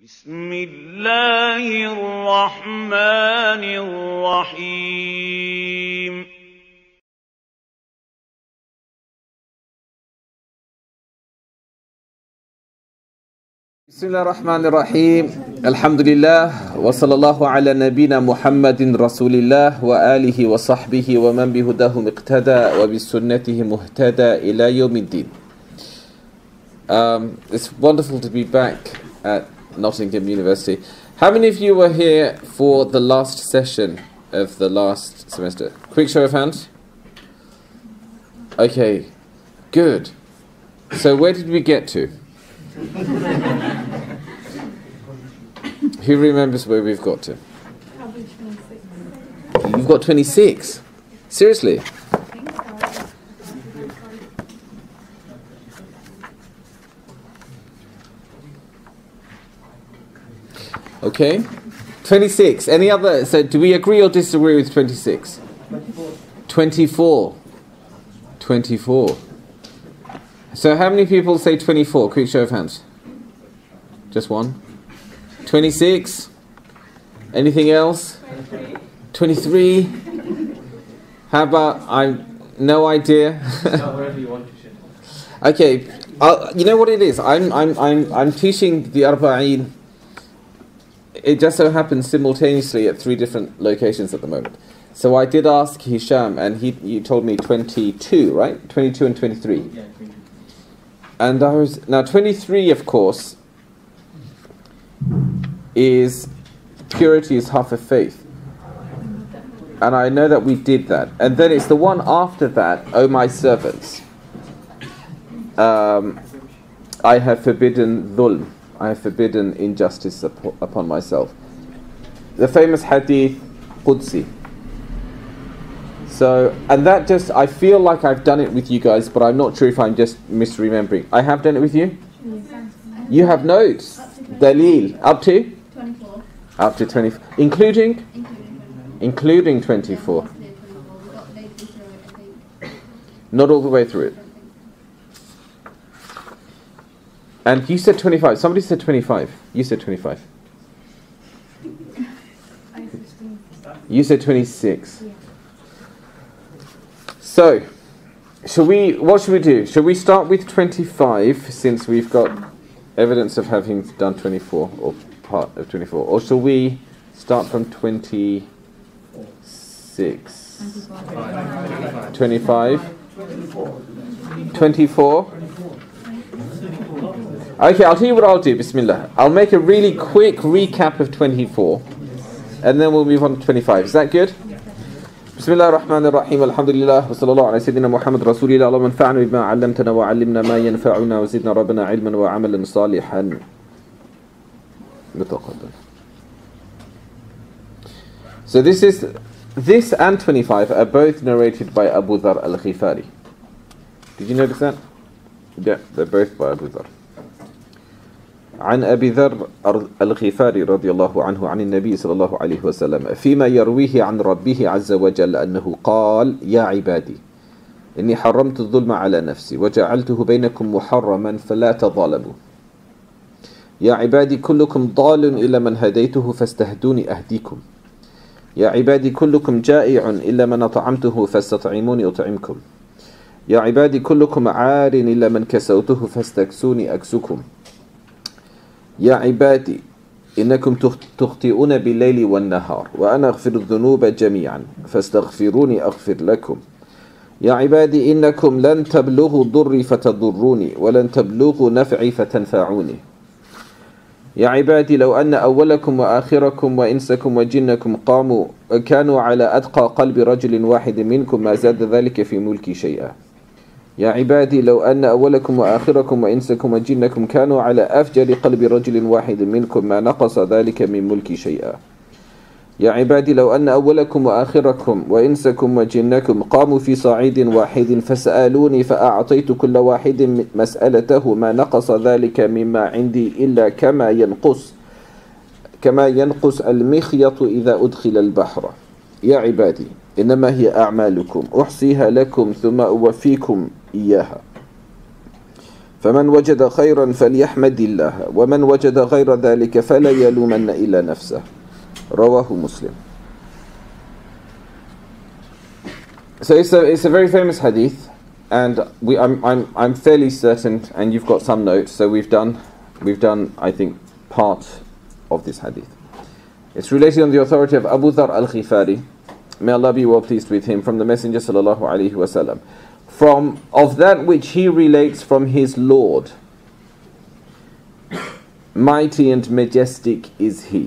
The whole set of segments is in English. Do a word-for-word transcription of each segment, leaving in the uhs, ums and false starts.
بسم الله الرحمن الرحيم بسم الله الرحمن الرحيم الحمد لله وصلى الله على نبينا محمد رسول الله وآله وصحبه ومن بهداهم اقتدى وبسنته مهتدى إلى يوم الدين. Um, it's wonderful to be back at Nottingham University. How many of you were here for the last session of the last semester? Quick show of hands. Okay, good. So where did we get to? Who remembers where we've got to? You've got twenty-six? Seriously? Okay, twenty-six. Any other? So do we agree or disagree with twenty-six? twenty-four. twenty-four. So how many people say twenty-four? Quick show of hands. Just one. twenty-six. Anything else? twenty-three. How about, I no idea. Whatever you want to share. Okay, I'll, you know what it is? I'm I'm I'm I'm teaching the Arba'een. It just so happens simultaneously at three different locations at the moment. So I did ask Hisham, and he he told me twenty-two, right? twenty-two and twenty-three. Yeah, twenty-two. And I was now twenty-three, of course, is purity is half of faith, and I know that we did that. And then it's the one after that, O my servants, um, I have forbidden dhulm, I have forbidden injustice up- upon myself. The famous hadith Qudsi. So, and that just, I feel like I've done it with you guys, but I'm not sure if I'm just misremembering. I have done it with you? You have notes. Dalil. Up to? twenty-four. Up to twenty. Including? Including twenty-four. Not all the way through it. And you said twenty-five. Somebody said twenty-five. You said twenty-five. You said twenty-six. So, shall we, what should we do? Shall we start with twenty-five, since we've got evidence of having done twenty-four, or part of twenty-four? Or shall we start from twenty-six? twenty-five? twenty-four? Okay, I'll tell you what I'll do, Bismillah. I'll make a really quick recap of twenty-four, and then we'll move on to twenty-five. Is that good? بسم الله الرحمن الرحيم الحمد لله وصلى الله على سيدنا محمد رسول الله اللهم انفعنا بما علمتنا وعلمنا ما ينفعنا وزدنا ربنا علما وعملا صالحا متقبلا. So this is this and twenty-five are both narrated by Abu Dhar al-Ghifari. Did you notice that? Yeah, they're both by Abu Dhar. عن أبي ذر الغفاري رضي الله عنه عن النبي صلى الله عليه وسلم فيما يرويه عن ربه عز وجل أنه قال يا عبادي إني حرمت الظلم على نفسي وجعلته بينكم محرما فلا تظالموا يا عبادي كلكم ضال إلا من هديته فاستهدوني أهديكم يا عبادي كلكم جائع إلا من أطعمته فاستطعموني أطعمكم يا عبادي كلكم عار إلا من كسوته فاستكسوني أكسكم يا عبادي إنكم تخطئون بالليل والنهار وأنا أغفر الذنوب جميعا فاستغفروني أغفر لكم يا عبادي إنكم لن تبلغوا ضري فتضروني ولن تبلغوا نفعي فتنفعوني يا عبادي لو أن أولكم وآخركم وإنسكم وجنكم قاموا كانوا على أتقى قلب رجل واحد منكم ما زاد ذلك في ملكي شيئا يا عبادي لو أن أولكم وآخركم وإنسكم وجنكم كانوا على أفجر قلب رجل واحد منكم ما نقص ذلك من ملكي شيئا يا عبادي لو أن أولكم وآخركم وإنسكم وجنكم قاموا في صعيد واحد فسألوني فأعطيت كل واحد مسألته ما نقص ذلك مما عندي إلا كما ينقص كما ينقص المخيط إذا أدخل البحر يا عبادي إنما هي أعمالكم أحصيها لكم ثم أوفيكم إياها فمن وجد خيرا فليحمد الله ومن وجد غير ذلك فلا يلومن إلا نفسه رواه مسلم. So it's a, it's a very famous hadith, and we, I'm, I'm, I'm fairly certain, and you've got some notes, so we've done, we've done, I think, part of this hadith. It's related on the authority of Abu Dhar al-Ghifari, may Allah be well pleased with him, from the Messenger sallallahu alaihi wasallam, from of that which he relates from his Lord. Mighty and majestic is he.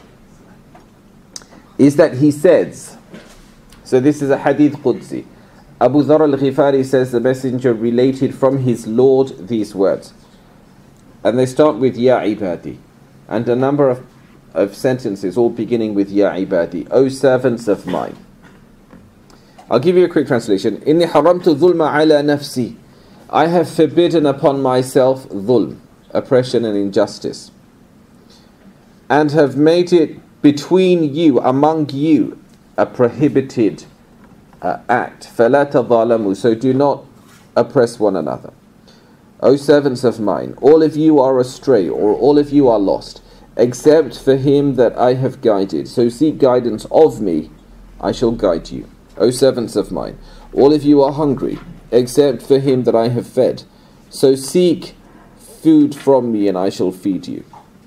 Is that he says, so this is a hadith Qudsi. Abu Dhar al-Ghifari says the Messenger related from his Lord these words. And they start with Ya Ibadi. And a number of, of sentences all beginning with Ya Ibadi. O servants of mine. I'll give you a quick translation. Inni haramtu dhulma ala nafsi. I have forbidden upon myself dhulm, oppression and injustice. And have made it between you, among you, a prohibited uh, act. فَلَا تَظَالَمُوا. So do not oppress one another. O servants of mine, all of you are astray, or all of you are lost, except for him that I have guided. So seek guidance of me, I shall guide you. O servants of mine, all of you are hungry, except for him that I have fed. So seek food from me, and I shall feed you.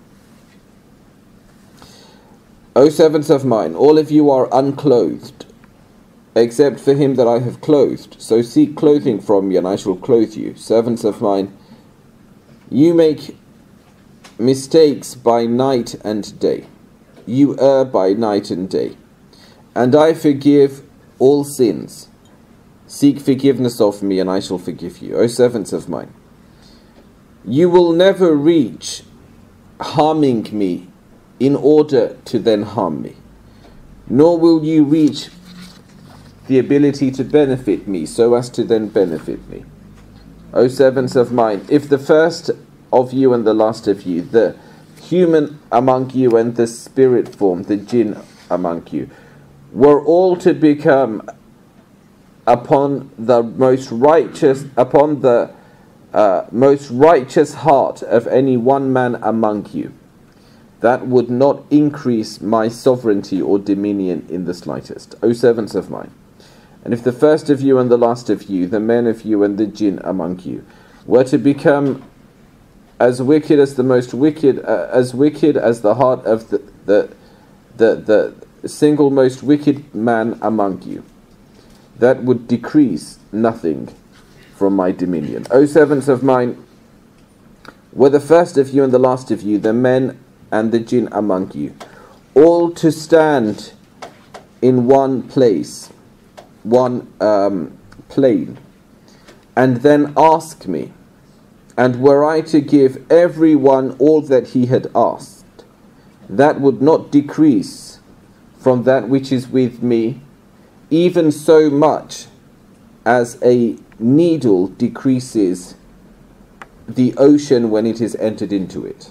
O servants of mine, all of you are unclothed, except for him that I have clothed. So seek clothing from me, and I shall clothe you. Servants of mine, you make mistakes by night and day. You err by night and day. And I forgive all sins. Seek forgiveness of me, and I shall forgive you. O servants of mine, you will never reach harming me in order to then harm me, nor will you reach the ability to benefit me so as to then benefit me. O servants of mine, if the first of you and the last of you, the human among you and the spirit form, the jinn among you, were all to become upon the most righteous, upon the uh, most righteous heart of any one man among you, that would not increase my sovereignty or dominion in the slightest. O servants of mine, and if the first of you and the last of you, the men of you and the jinn among you, were to become as wicked as the most wicked, uh, as wicked as the heart of the the the, the single most wicked man among you, that would decrease nothing from my dominion. O servants of mine, were the first of you and the last of you, the men and the jinn among you, all to stand in one place, one um, plane, and then ask me, and were I to give everyone all that he had asked, that would not decrease from that which is with me, even so much as a needle decreases the ocean when it is entered into it.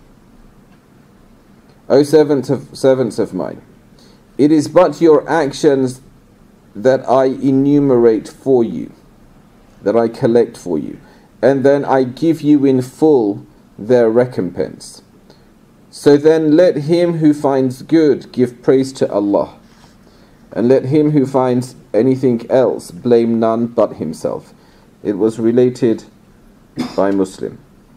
O servants of, servants of mine, it is but your actions that I enumerate for you, that I collect for you, and then I give you in full their recompense. So then let him who finds good give praise to Allah, and let him who finds anything else blame none but himself. It was related by Muslim.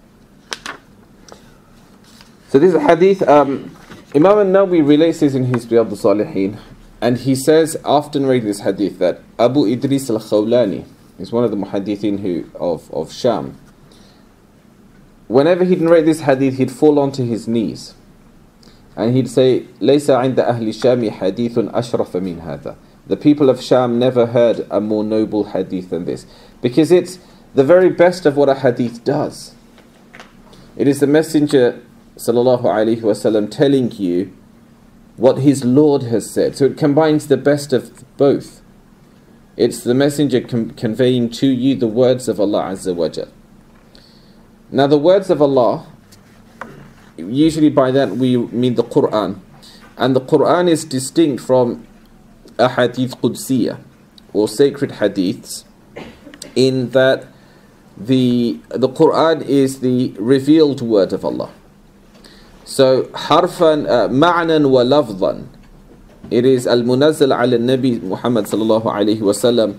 So this is a hadith. Um, Imam al-Nawawi relates this in his Riyadh al-Salihin, and he says, after reading this hadith, that Abu Idris al-Khawlani is one of the muhaddithin who, of, of Sham. Whenever he'd narrate this hadith, he'd fall onto his knees, and he'd say, لَيْسَ عِنْدَ أَهْلِ الشَّامِ حَدِيثٌ أَشْرَفَ مِنْ هَذَا. The people of Sham never heard a more noble hadith than this, because it's the very best of what a hadith does. It is the Messenger sallallahu alaihi wasallam telling you what his Lord has said. So it combines the best of both. It's the Messenger com- conveying to you the words of Allah Azza wa Jal. Now the words of Allah, usually by that we mean the Quran, and the Quran is distinct from a hadith Qudsiyah or sacred hadiths, in that the the Quran is the revealed word of Allah. So harfan uh, ma'nan wa lafzan, it is al-munazzal ala nabi Muhammad sallallahu alayhi wa sallam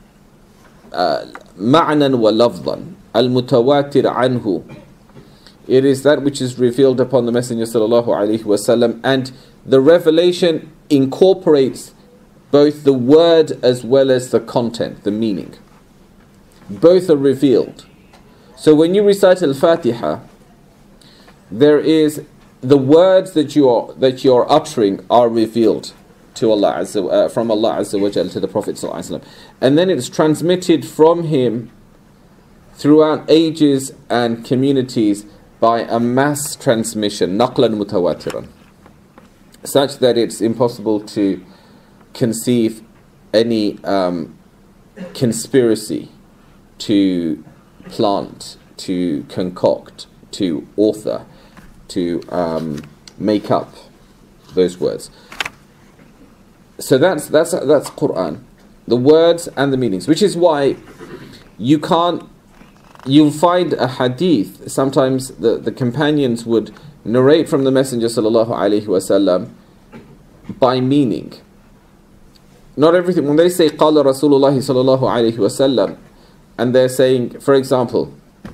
ma'nan wa lafzan, al-mutawatir anhu, it is that which is revealed upon the Messenger sallallahu alayhi wa sallam, and the revelation incorporates both the word as well as the content, the meaning. Both are revealed. So when you recite Al-Fatiha, there is the words that you are that you are uttering are revealed to Allah Azza, uh, from Allah Azza wa Jalla to the Prophet sallallahu alaihi wasallam, and then it's transmitted from him throughout ages and communities by a mass transmission, naqlan mutawatiran, such that it's impossible to conceive any um, conspiracy to plant, to concoct, to author, to um, make up those words. So that's that's that's Quran, the words and the meanings, which is why you can't. You'll find a hadith. Sometimes the, the companions would narrate from the Messenger sallallahu alaihi wasallam by meaning. Not everything. When they say "Qala Rasulullah sallallahu alaihi wasallam," and they're saying, for example,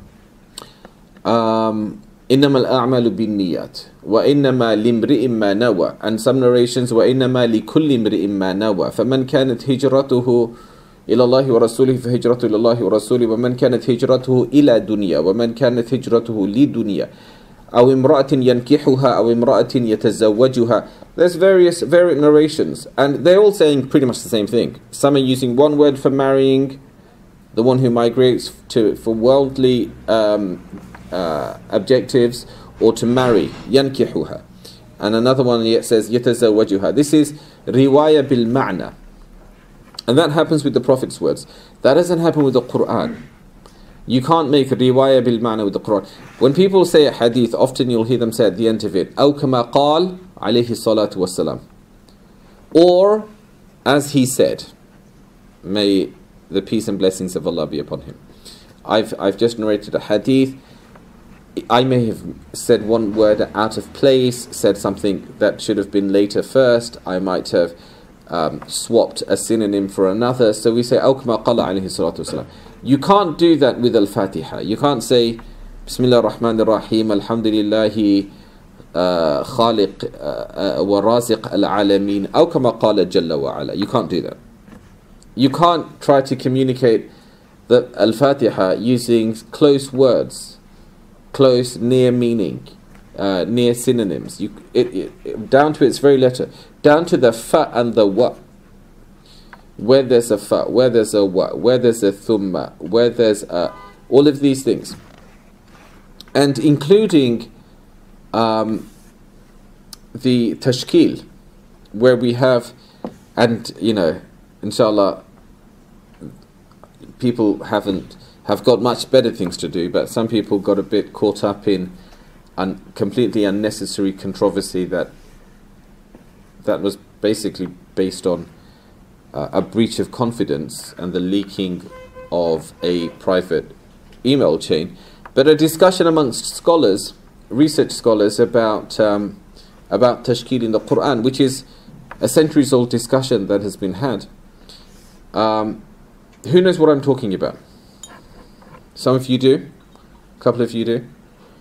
um, إنما الأعمال بالنيات وإنما لامرئ ما نوى, and some narrations وإنما لكل امرئ ما نوى فمن كانت هجرته إلى الله ورسوله فهجرته إلى الله ورسوله ومن كانت هجرته إلى دنيا ومن كانت هجرته لدنيا أو امرأة ينكحها أو امرأة يتزوجها. There's various various narrations, and they're all saying pretty much the same thing. Some are using one word for marrying, the one who migrates to for worldly um, uh, objectives, or to marry, ينكحها, and another one yet says يتزوجها. This is riwaya bil ma'na, and that happens with the Prophet's words. That doesn't happen with the Quran. You can't make riwaya bil ma'na with the Quran. When people say a hadith, often you'll hear them say at the end of it, أو كما قال عليه الصلاة والسلام, or as he said, may the peace and blessings of Allah be upon him. I've I've just narrated a hadith. I may have said one word out of place, said something that should have been later first. I might have um, swapped a synonym for another. So we say, أو كما قال عليه الصلاة والسلام. You can't do that with Al-Fatiha. You can't say, Bismillah ar-Rahman ar-Rahim, Alhamdulillahi uh, Khaliq uh, wa Raziq al-Alamin, أو كما قال جل وعلا. You can't do that. You can't try to communicate the Al-Fatiha using close words, close, near meaning, uh, near synonyms. You, it, it, it, down to its very letter, down to the fa and the wa. Where there's a fa, where there's a wa, where there's a thumma, where there's a, all of these things, and including um, the tashkil, where we have, and you know, inshallah, people haven't have got much better things to do, but some people got a bit caught up in un, completely unnecessary controversy that that was basically based on uh, a breach of confidence and the leaking of a private email chain, but a discussion amongst scholars, research scholars, about um, about tashkil in the Quran, which is a centuries-old discussion that has been had. Um, who knows what I'm talking about? Some of you do. A couple of you do.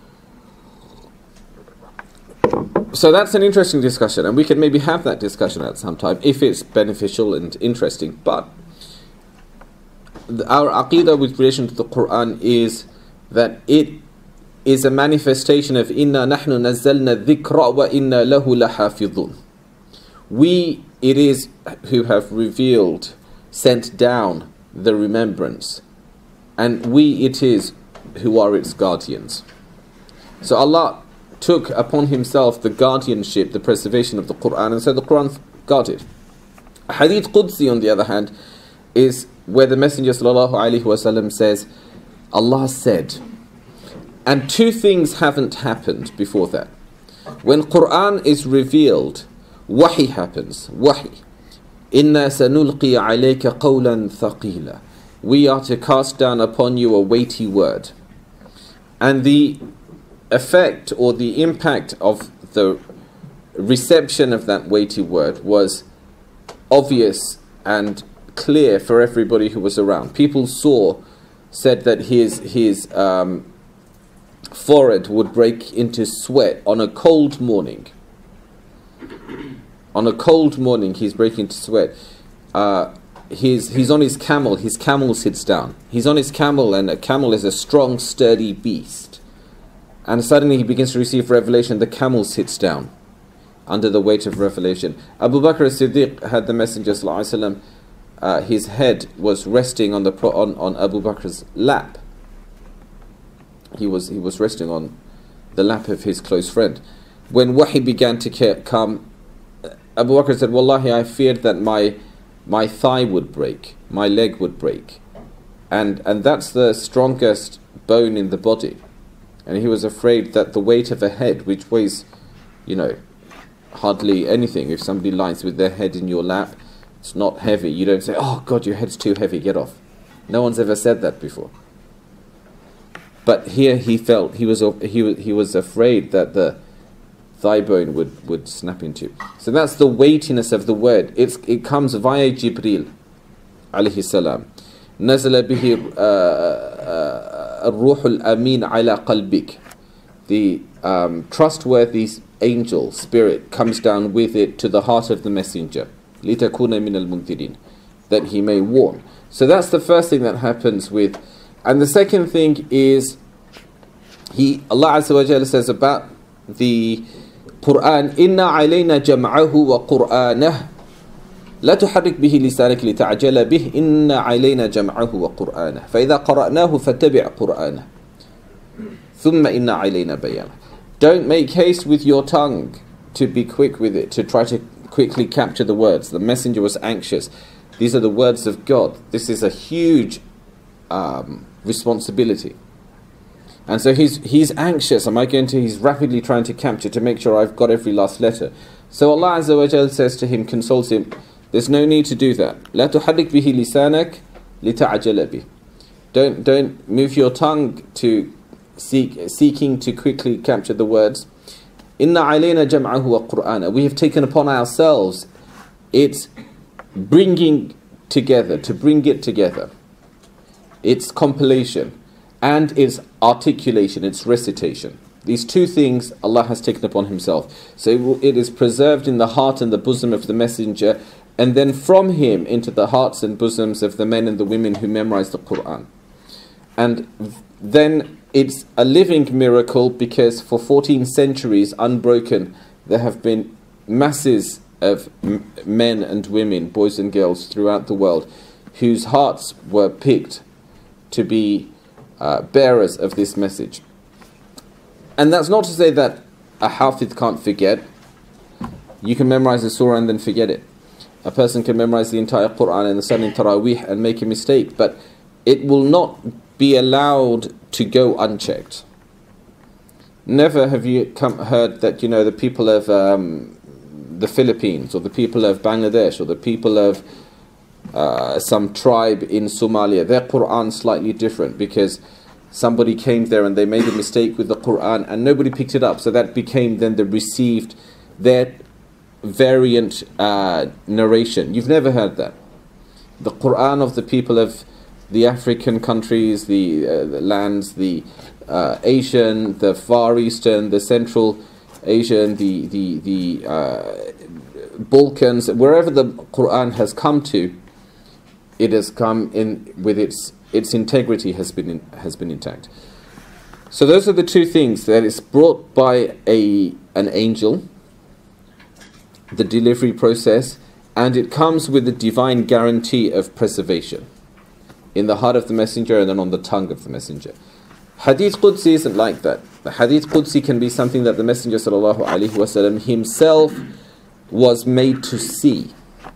So that's an interesting discussion, and we can maybe have that discussion at some time if it's beneficial and interesting. But the, our aqidah with relation to the Quran is that it is a manifestation of inna nahnu nazzalna dhikra wa inna lahu lahafidhun. We, it is who have revealed, sent down the remembrance, and we it is who are its guardians. So Allah took upon himself the guardianship, the preservation of the Quran, and so the Quran guarded. Hadith Qudsi, on the other hand, is where the Messenger sallallahu alaihi wasallam says, Allah said, and two things haven't happened before that. When Quran is revealed, wahi happens, wahi. Inna sanulqi alayka qawlan thaqila. we are to cast down upon you a weighty word. And the effect or the impact of the reception of that weighty word was obvious and clear for everybody who was around. People saw, said that his, his um, forehead would break into sweat on a cold morning. On a cold morning, he's breaking into sweat. Uh, he's, he's on his camel, his camel sits down. He's on his camel, and a camel is a strong, sturdy beast. And suddenly he begins to receive revelation, the camel sits down under the weight of revelation. Abu Bakr as-Siddiq had the Messenger sallallahu alaihi wasallam, uh, his head was resting on, the pro on, on Abu Bakr's lap. He was, he was resting on the lap of his close friend. When wahi began to come, Abu Bakr said, Wallahi, I feared that my my thigh would break, my leg would break. And, and that's the strongest bone in the body. And he was afraid that the weight of a head, which weighs, you know, hardly anything. If somebody lies with their head in your lap, it's not heavy. You don't say, oh God, your head's too heavy, get off. No one's ever said that before. But here he felt, he was, he was, he was afraid that the thigh bone would, would snap into. So that's the weightiness of the word. It's, it comes via Jibreel, alayhi salam. نزل به الروح الأمين على قلبك. The um, trustworthy angel, spirit, comes down with it to the heart of the messenger. لِتَكُونَ مِنَ الْمُنْذِرِينَ. That he may warn. So that's the first thing that happens with. And the second thing is, he, Allah Azza wa Jalla says about the Quran, إِنَّا عَلَيْنَا جَمْعَهُ وَقُرْآنَهُ لا تحرك به لسانك لتعجل به إن علينا جمعه وقرآنه فإذا قرأناه فاتبع قرآنه ثم إن علينا بيانه. Don't make haste with your tongue to be quick with it, to try to quickly capture the words. The messenger was anxious. These are the words of God. This is a huge um, responsibility. And so he's, he's anxious. Am I going to, he's rapidly trying to capture to make sure I've got every last letter. So Allah Azza wa Jal says to him, consoles him, there's no need to do that. لا تحرك به لسانك لتعجل به. Don't, don't move your tongue to seek, seeking to quickly capture the words. إِنَّ عَلَيْنَا جَمْعَهُ وَقُرْآنَهُ. We have taken upon ourselves its bringing together, to bring it together, its compilation, and its articulation, its recitation. These two things Allah has taken upon himself. So it is preserved in the heart and the bosom of the messenger, and then from him into the hearts and bosoms of the men and the women who memorize the Quran. And then it's a living miracle, because for fourteen centuries unbroken there have been masses of m men and women, boys and girls throughout the world, whose hearts were picked to be uh, bearers of this message. And that's not to say that a hafidh can't forget. You can memorize a surah and then forget it. A person can memorize the entire Quran and the Salat in Taraweeh and make a mistake, but it will not be allowed to go unchecked. Never have you come, heard that, you know, the people of um, the Philippines, or the people of Bangladesh, or the people of uh, some tribe in Somalia, their Quran slightly different because somebody came there and they made a mistake with the Quran and nobody picked it up. So that became then the received, their variant uh, narration. You've never heard that. The Quran of the people of the African countries, the, uh, the lands, the uh, Asian, the Far Eastern, the Central Asian, the, the, the uh, Balkans, wherever the Quran has come to, it has come in with its its integrity has been in, has been intact. So those are the two things, that it's brought by a an angel, the delivery process, and it comes with a divine guarantee of preservation in the heart of the messenger and then on the tongue of the messenger. Hadith Qudsi isn't like that. The Hadith Qudsi can be something that the Messenger sallallahu alaihi wasallam himself was made to see,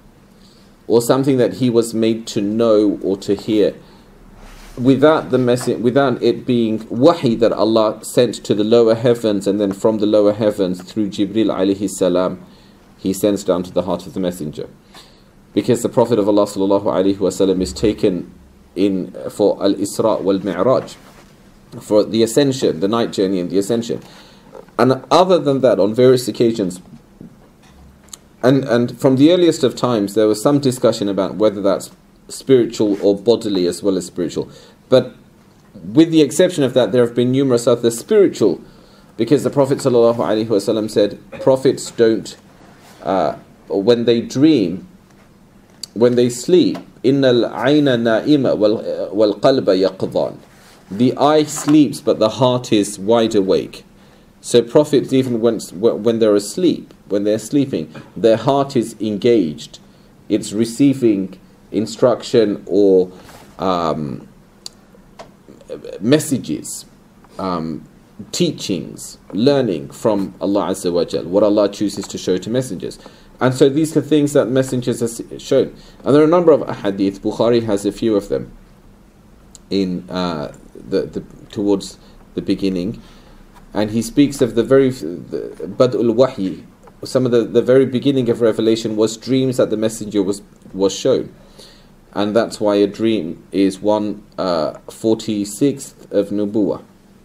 or something that he was made to know or to hear, without the message, without it being wahi that Allah sent to the lower heavens, and then from the lower heavens through Jibril alayhi salam, he sends down to the heart of the messenger. Because the Prophet of Allah sallallahu alaihi wasallam is taken in for Al-Isra wal-Mi'raj, for the ascension, the night journey and the ascension. And other than that, on various occasions, and, and from the earliest of times, there was some discussion about whether that's spiritual or bodily as well as spiritual. But with the exception of that, there have been numerous other spiritual, because the Prophet ﷺ said, prophets don't, uh, when they dream, when they sleep, إِنَّ الْعَيْنَ نَائِمَ وَالْقَلْبَ يَقْضَانِ. The eye sleeps, but the heart is wide awake. So prophets, even when, when they're asleep, when they're sleeping, their heart is engaged. It's receiving instruction or um, messages, um, teachings, learning from Allah Azza wa Jal, what Allah chooses to show to messengers. And so these are things that messengers are shown. And there are a number of hadith. Bukhari has a few of them in uh, the, the towards the beginning. And he speaks of the very the Bad'ul Wahi, some of the, the very beginning of revelation was dreams that the messenger was, was shown. And that's why a dream is one uh, forty-sixth of Nubuwah.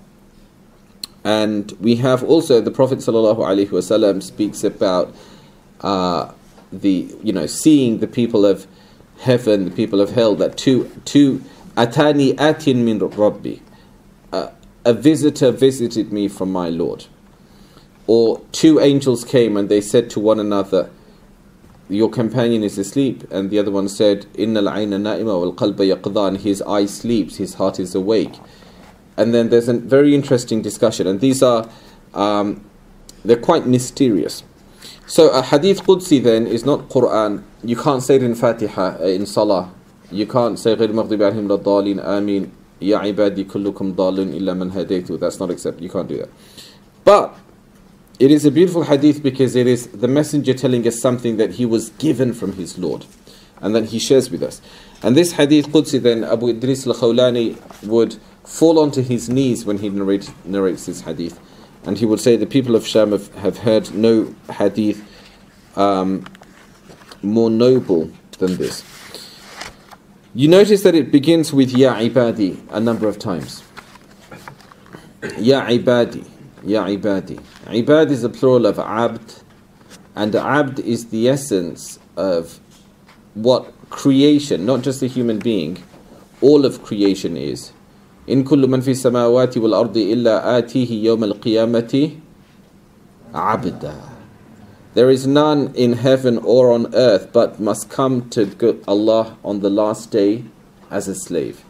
And we have also the Prophet ﷺ speaks about uh, the, you know, seeing the people of heaven, the people of hell, that two, two atani atin min rabbi, uh, a visitor visited me from my Lord. Or two angels came and they said to one another, your companion is asleep, and the other one said, Innal ayna na'ima wal qalba yaqdhan, his eye sleeps, his heart is awake. And then there's a very interesting discussion, and these are um, they're quite mysterious. So a hadith Qudsi then is not Quran. You can't say it in Fatiha, uh, in Salah. You can't say غير المغضوب عليهم ولا الضالين آمين يا عبادي كلكم ضالون إلا من هديت. That's not accepted. You can't do that. But it is a beautiful hadith because it is the messenger telling us something that he was given from his Lord and that he shares with us. And this hadith Qudsi then, Abu Idris al-Khawlani would fall onto his knees when he narrate, narrates this hadith, and he would say the people of Sham have, have heard no hadith um, more noble than this. You notice that it begins with Ya Ibadi a number of times. Ya Ibadi, Ya Ibadi. Ibad is a plural of Abd, and Abd is the essence of what creation, not just a human being, all of creation is. In kullu man fi samawati wal ardi illa atihi yawm al qiyamati abda. There is none in heaven or on earth but must come to Allah on the last day as a slave.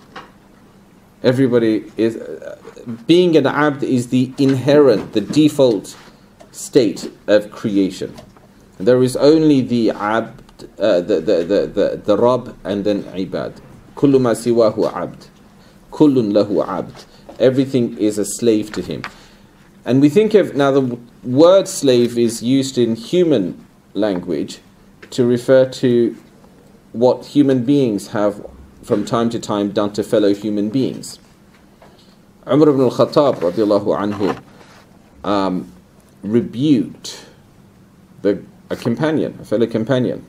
Everybody is uh, being an abd is the inherent, the default state of creation. There is only the abd, uh, the, the, the, the, the Rabb, and then ibad. Kullu ma siwahu abd. Kullun lahu abd. Everything is a slave to him. And we think of, now the word slave is used in human language to refer to what human beings have from time to time done to fellow human beings. Umar ibn al-Khattab radiallahu anhu um, rebuked the, a companion, a fellow companion,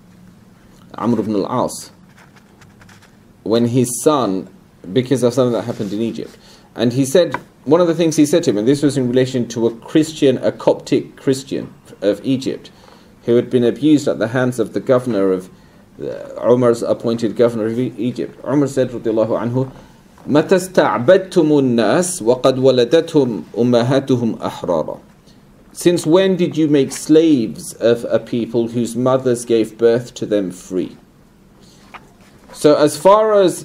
Amr ibn al-As, when his son, because of something that happened in Egypt. And he said, one of the things he said to him, and this was in relation to a Christian, a Coptic Christian of Egypt, who had been abused at the hands of the governor of, uh, Umar's appointed governor of e- Egypt. Umar said, radiallahu anhu, مَتَى اسْتَعْبَدْتُمُ النَّاسِ وَقَدْ وَلَدَتْهُمْ أُمَّهَاتُهُمْ أَحْرَارًا. Since when did you make slaves of a people whose mothers gave birth to them free? So as far as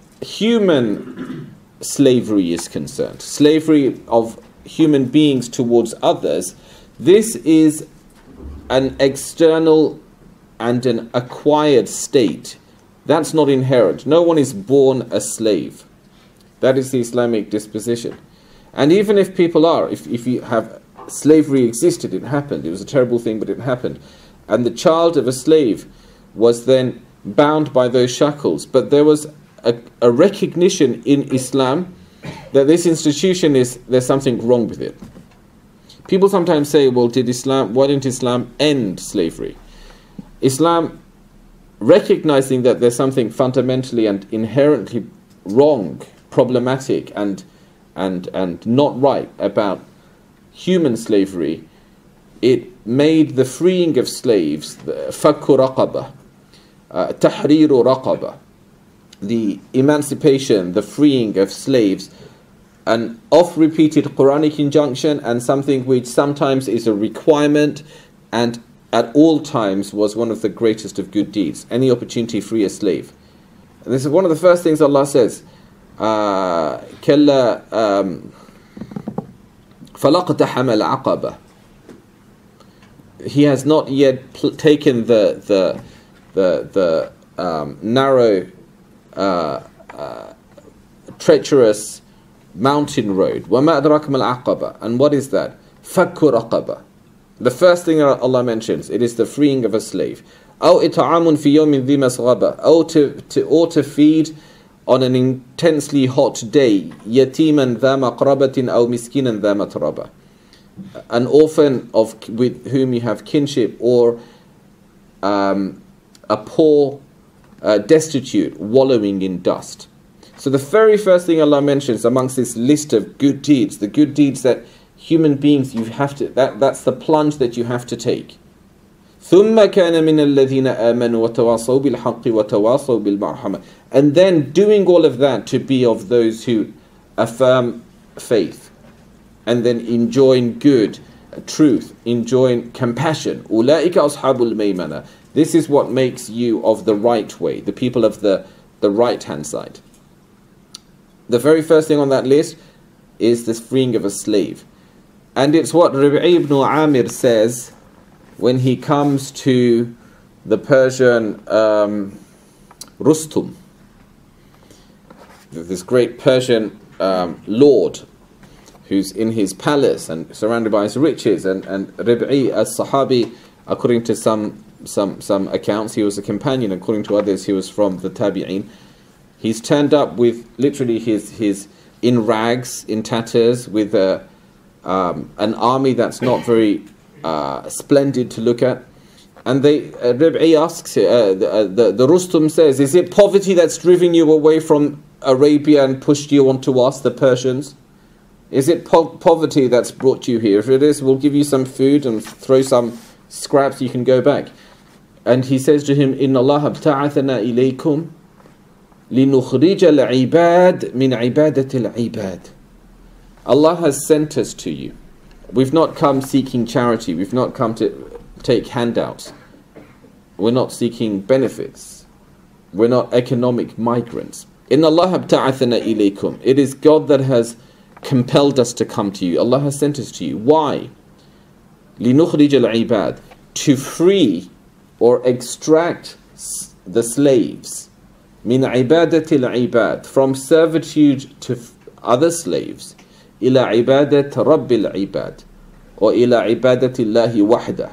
human slavery is concerned, slavery of human beings towards others, this is an external and an acquired state. That's not inherent. No one is born a slave. That is the Islamic disposition. And even if people are, if, if you have slavery existed, it happened. It was a terrible thing, but it happened. And the child of a slave was then bound by those shackles. But there was a, a recognition in Islam that this institution is, there's something wrong with it. People sometimes say, well, did Islam, why didn't Islam end slavery? Islam recognizing that there's something fundamentally and inherently wrong, problematic, and and and not right about human slavery, it made the freeing of slaves, fakku raqaba, tahriru raqaba, the emancipation, the freeing of slaves, an oft-repeated Quranic injunction and something which sometimes is a requirement and at all times was one of the greatest of good deeds. Any opportunity to free a slave. And this is one of the first things Allah says. Uh, كَلَّا فَلَقْتَحَمَ الْعَقَبَةِ. He has not yet pl- taken the the the the um, narrow, uh, uh, treacherous mountain road. وَمَا أَدْرَاكَ مَا الْعَقَبَةِ. And what is that? فَكُّ رَقَبَةِ. The first thing Allah mentions, it is the freeing of a slave. أَوْ إِطْعَامٌ فِي يَوْمٍ ذِي مَسْغَبَةٍ. Or to, to, or to feed on an intensely hot day. يَتِيمًا ذَا مَقْرَبَةٍ أَوْ مِسْكِينًا ذَا مَتْرَبَةٍ. An orphan of with whom you have kinship, or um, a poor, uh, destitute, wallowing in dust. So the very first thing Allah mentions amongst this list of good deeds, the good deeds that human beings you have to, that, that's the plunge that you have to take. ثُمَّ كَانَ مِنَ الَّذِينَ آمَنُوا وَتَوَاصَوْا بِالْحَقِّ وَتَوَاصَوْا بِالْمَرْحَمَةِ. And then doing all of that to be of those who affirm faith, and then enjoin good, truth, enjoin compassion. أُولَٰئِكَ أَصْحَابُ الْمَيْمَنَةِ. This is what makes you of the right way, the people of the, the right-hand side. The very first thing on that list is this freeing of a slave. And it's what Rib'i ibn Amir says when he comes to the Persian um, Rustum, this great Persian um, lord who's in his palace and surrounded by his riches. And, and Rib'i as-Sahabi, according to some, some, some accounts, he was a companion. According to others, he was from the Tabi'een. He's turned up with literally his, his in rags, in tatters, with a, um, an army that's not very uh, splendid to look at. And they, uh, Rib'i asks, uh, the, uh, the, the Rustum says, is it poverty that's driven you away from Arabia and pushed you onto us, the Persians? Is it po- poverty that's brought you here? If it is, we'll give you some food and throw some scraps, you can go back. And he says to him, إِنَّ اللَّهَ ابْتَعَثَنَا إِلَيْكُمْ لِنُخْرِجَ الْعِبَادِ مِنْ عِبَادَةِ الْعِبَادِ. Allah has sent us to you. We've not come seeking charity. We've not come to take handouts. We're not seeking benefits. We're not economic migrants. إِنَّ اللَّهَ ابْتَعَثَنَا إِلَيْكُمْ. It is God that has compelled us to come to you. Allah has sent us to you. Why? لِنُخْرِجَ الْعِبَادِ. To free or extract the slaves. مِنْ عِبَادَةِ الْعِبَادِ. From servitude to other slaves. إِلَى عِبَادَةِ رَبِّ الْعِبَادِ. Or إِلَى عِبَادَةِ اللَّهِ وَحْدَهِ.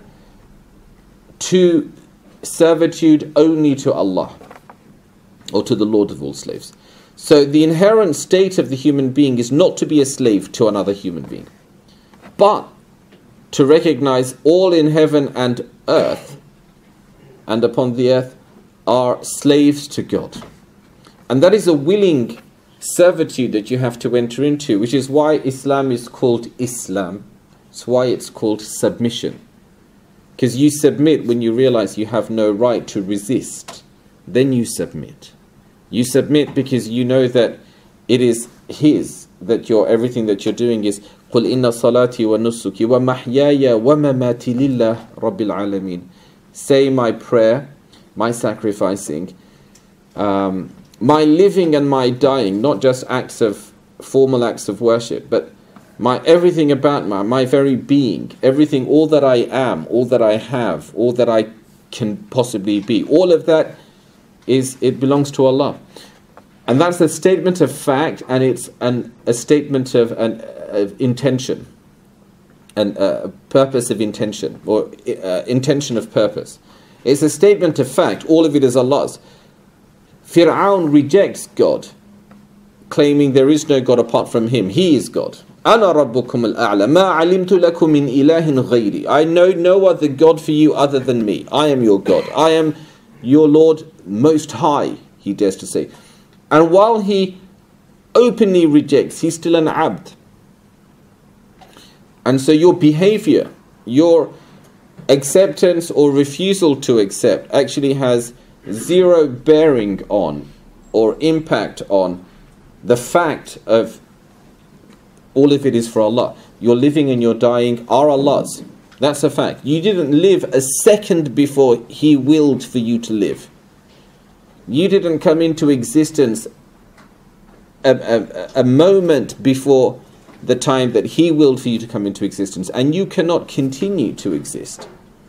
To servitude only to Allah, or to the Lord of all slaves. So the inherent state of the human being is not to be a slave to another human being, but to recognize all in heaven and earth and upon the earth are slaves to God. And that is a willing servitude that you have to enter into, which is why Islam is called Islam. It's why it's called submission. Because you submit when you realize you have no right to resist. Then you submit. You submit because you know that it is His, that your everything that you're doing is قُلْ إِنَّ صَلَاتِي وَنُسُكِي وَمَحْيَايَ وَمَمَاتِي لِلَّهِ رَبِّ الْعَالَمِينَ. Say my prayer, my sacrificing, um, my living and my dying, not just acts of, formal acts of worship, but my everything about my, my very being, everything, all that I am, all that I have, all that I can possibly be, all of that is, it belongs to Allah. And that's a statement of fact, and it's an, a statement of, an, of intention, and a purpose of intention, or uh, intention of purpose. It's a statement of fact, all of it is Allah's. Fir'aun rejects God, claiming there is no God apart from him. He is God. أَنَا رَبُّكُمُ الْأَعْلَى مَا عَلِمْتُ لَكُم مِّنْ إِلَهٍ غَيْرِي. I know no other God for you other than me. I am your God. I am your Lord Most High, he dares to say. And while he openly rejects, he's still an abd. And so your behavior, your acceptance or refusal to accept actually has zero bearing on or impact on the fact of all of it is for Allah. Your living and your dying are Allah's. That's a fact. You didn't live a second before He willed for you to live. You didn't come into existence a, a, a moment before the time that He willed for you to come into existence, and you cannot continue to exist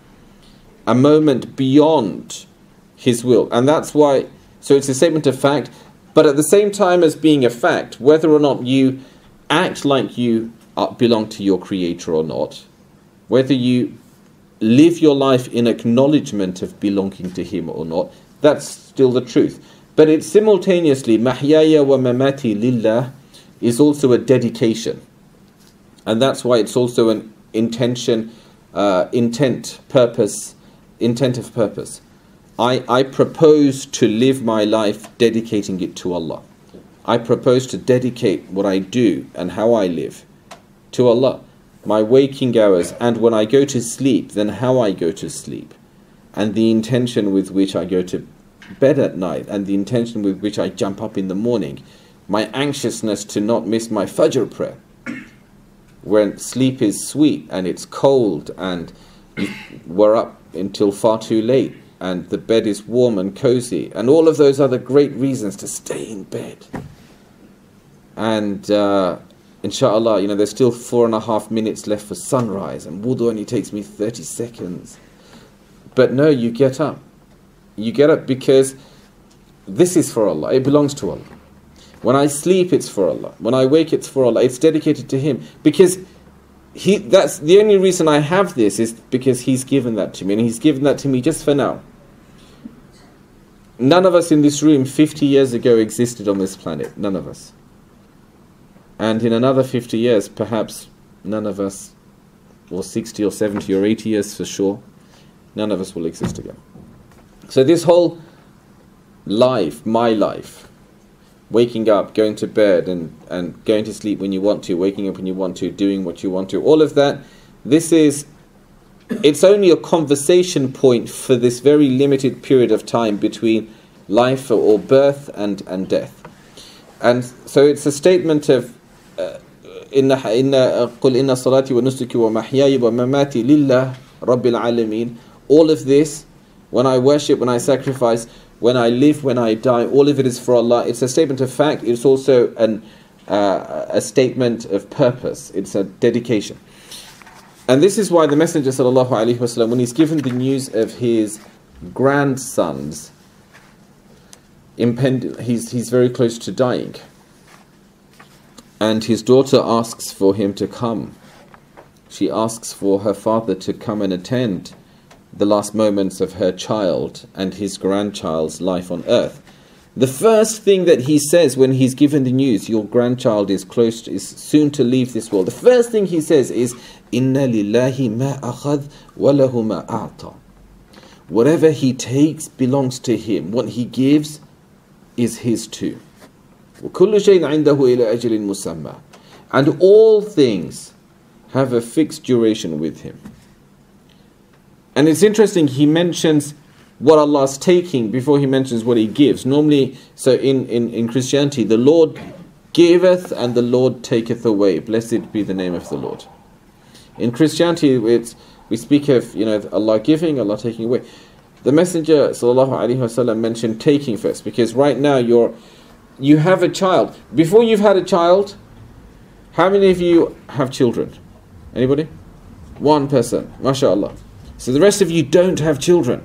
a moment beyond His will. And that's why, so it's a statement of fact, but at the same time as being a fact, whether or not you act like you are, belong to your Creator or not, whether you live your life in acknowledgement of belonging to Him or not, that's still the truth. But it's simultaneously, mahyaya wa mamati lillah, is also a dedication. And that's why it's also an intention, uh, intent, purpose, intent of purpose. I, I propose to live my life dedicating it to Allah. I propose to dedicate what I do and how I live to Allah. My waking hours, and when I go to sleep, then how I go to sleep, and the intention with which I go to bed at night, and the intention with which I jump up in the morning, my anxiousness to not miss my Fajr prayer, when sleep is sweet and it's cold and we're up until far too late and the bed is warm and cozy, and all of those other great reasons to stay in bed. And uh, inshallah, you know, there's still four and a half minutes left for sunrise, and wudu only takes me thirty seconds. But no, you get up. You get up because this is for Allah. It belongs to Allah. When I sleep, it's for Allah. When I wake, it's for Allah. It's dedicated to Him. Because He, that's the only reason I have this, is because He's given that to me. And He's given that to me just for now. None of us in this room fifty years ago existed on this planet. None of us. And in another fifty years, perhaps none of us, or sixty or seventy or eighty years for sure, none of us will exist again. So this whole life, my life, waking up, going to bed, and, and going to sleep when you want to, waking up when you want to, doing what you want to, all of that, this is, it's only a conversation point for this very limited period of time between life or birth and, and death. And so it's a statement of إن إن قل إن صلاتي ونسكي ومحياي ومماتي لله رب العالمين. All of this, when I worship, when I sacrifice, when I live, when I die, all of it is for Allah. It's a statement of fact. It's also an uh, a statement of purpose. It's a dedication. And this is why the Messenger sallallahu alaihi wasallam, when he's given the news of his grandsons, impend he's he's very close to dying. And his daughter asks for him to come. She asks for her father to come and attend the last moments of her child and his grandchild's life on earth. The first thing that he says when he's given the news, your grandchild is close, is soon to leave this world, the first thing he says is, Inna lillahi ma akhadh wa lahu ma a'ta. Whatever he takes belongs to him. What he gives is his too. وَكُلُّ شَيْءٍ عِنْدَهُ إِلَى أَجْلٍ مُسَمَّى. And all things have a fixed duration with him. And it's interesting, he mentions what Allah's taking before he mentions what He gives. Normally, so in, in, in Christianity, the Lord giveth and the Lord taketh away. Blessed be the name of the Lord. In Christianity, it's, we speak of, you know, Allah giving, Allah taking away. The Messenger sallallahu alaihi wasallam mentioned taking first, because right now you're you have a child. Before you've had a child, how many of you have children? Anybody? One person. MashaAllah. So the rest of you don't have children.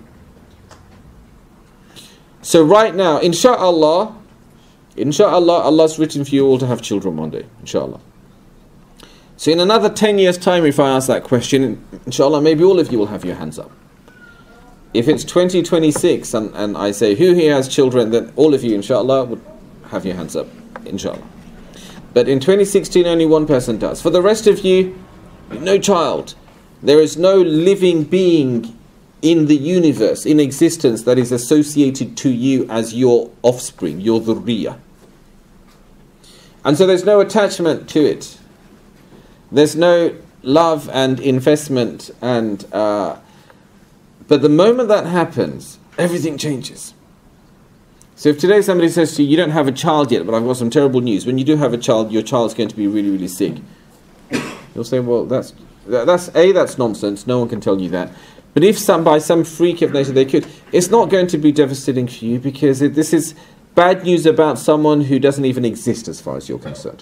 So right now, insha'Allah, insha'Allah, Allah's written for you all to have children one day. InshaAllah. So in another ten years time, if I ask that question, inshallah, maybe all of you will have your hands up. If it's twenty twenty-six and, and I say, who here has children, then all of you, inshallah, would have your hands up, inshallah. But in twenty sixteen, only one person does. For the rest of you, no child. There is no living being in the universe, in existence, that is associated to you as your offspring, your dhurriyyah. And so there's no attachment to it. There's no love and investment, and uh, but the moment that happens, everything changes. So if today somebody says to you, you don't have a child yet, but I've got some terrible news. When you do have a child, your child's going to be really, really sick. You'll say, well, that's, that's A, that's nonsense. No one can tell you that. But if some, by some freak of nature they could, it's not going to be devastating for you, because it, this is bad news about someone who doesn't even exist as far as you're concerned.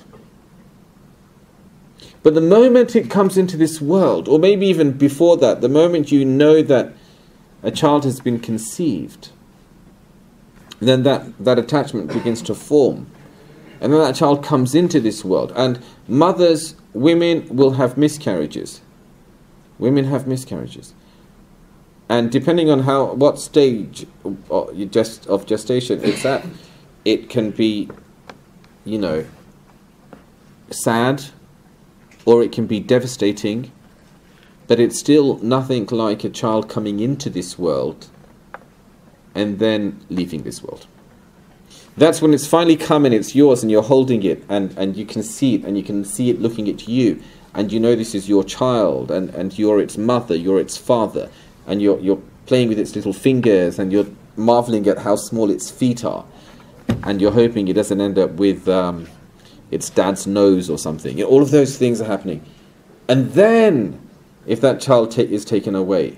But the moment it comes into this world, or maybe even before that, the moment you know that a child has been conceived, then that, that attachment begins to form. And then that child comes into this world. And mothers, women will have miscarriages. Women have miscarriages. And depending on how what stage of gestation it's at, it can be, you know, sad, or it can be devastating, but it's still nothing like a child coming into this world and then leaving this world. That's when it's finally come and it's yours, and you're holding it, and, and you can see it, and you can see it looking at you, and you know this is your child, and, and you're its mother, you're its father, and you're, you're playing with its little fingers, and you're marveling at how small its feet are, and you're hoping it doesn't end up with um, its dad's nose or something. You know, all of those things are happening. And then, if that child ta- is taken away,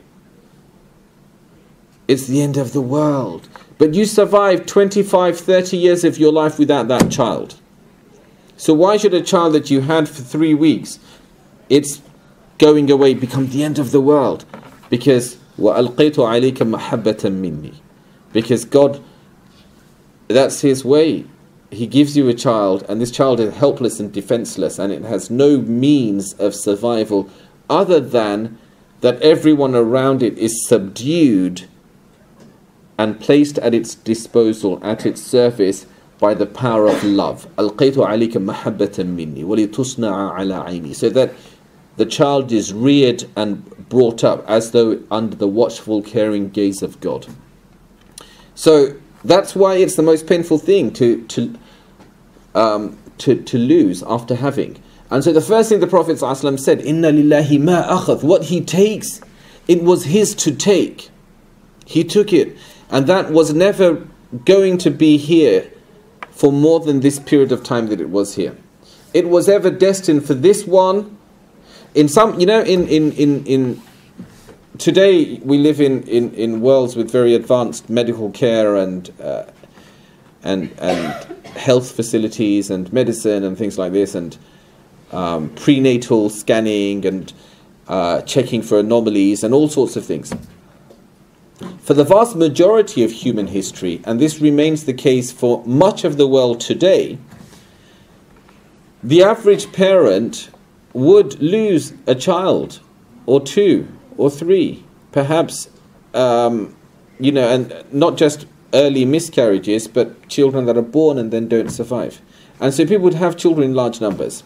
it's the end of the world. But you survived twenty-five, thirty years of your life without that child. So why should a child that you had for three weeks, it's going away, become the end of the world? Because وَأَلْقَيْتُ عَلَيْكَ مَحَبَّةً مِّنِّي. Because God, that's His way. He gives you a child, and this child is helpless and defenseless, and it has no means of survival other than that everyone around it is subdued and placed at its disposal, at its service, by the power of love. أَلْقَيْتُ عَلَيْكَ مَحَبَّةً مِّنِّي وَلِتُصْنَعَ عَلَىٰ عَيْنِي. So that the child is reared and brought up as though under the watchful, caring gaze of God. So that's why it's the most painful thing to to um, to, to lose after having. And so the first thing the Prophet ﷺ said, Inna lillahi ma akhadh. What he takes, it was his to take. He took it. And that was never going to be here for more than this period of time that it was here. It was ever destined for this one. In some, you know, in, in, in, in today we live in, in, in worlds with very advanced medical care and uh, and and health facilities and medicine and things like this, and um, prenatal scanning and uh, checking for anomalies and all sorts of things. For the vast majority of human history, and this remains the case for much of the world today, the average parent would lose a child or two or three, perhaps, um, you know, and not just early miscarriages, but children that are born and then don't survive. And so people would have children in large numbers.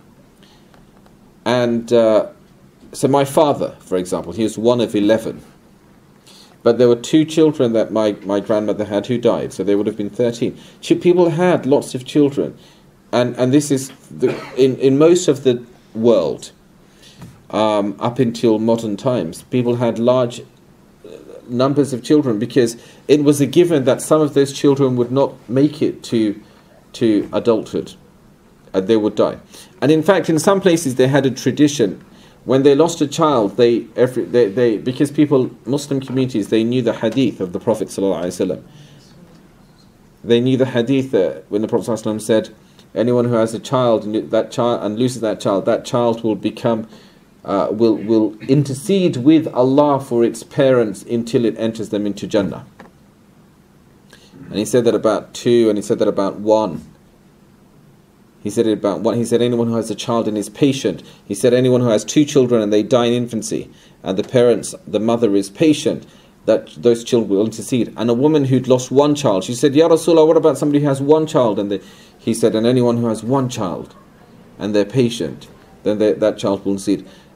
And uh, so my father, for example, he was one of eleven. But there were two children that my, my grandmother had who died, so they would have been thirteen. Ch- people had lots of children. And and this is, the, in, in most of the world, um, up until modern times, people had large numbers of children because it was a given that some of those children would not make it to, to adulthood. And they would die. And in fact, in some places they had a tradition. When they lost a child, they, every, they, they because people, Muslim communities, they knew the hadith of the Prophet ﷺ. They knew the hadith that when the Prophet ﷺ said, anyone who has a child and that child and loses that child, that child will become, uh, will will intercede with Allah for its parents until it enters them into Jannah. And he said that about two, and he said that about one. He said it about one. He said anyone who has a child and is patient. He said anyone who has two children and they die in infancy, and the parents, the mother is patient, that those children will intercede. And a woman who'd lost one child, she said, Ya Rasulullah, what about somebody who has one child? And they, he said, and anyone who has one child and they're patient, then they, that child will intercede.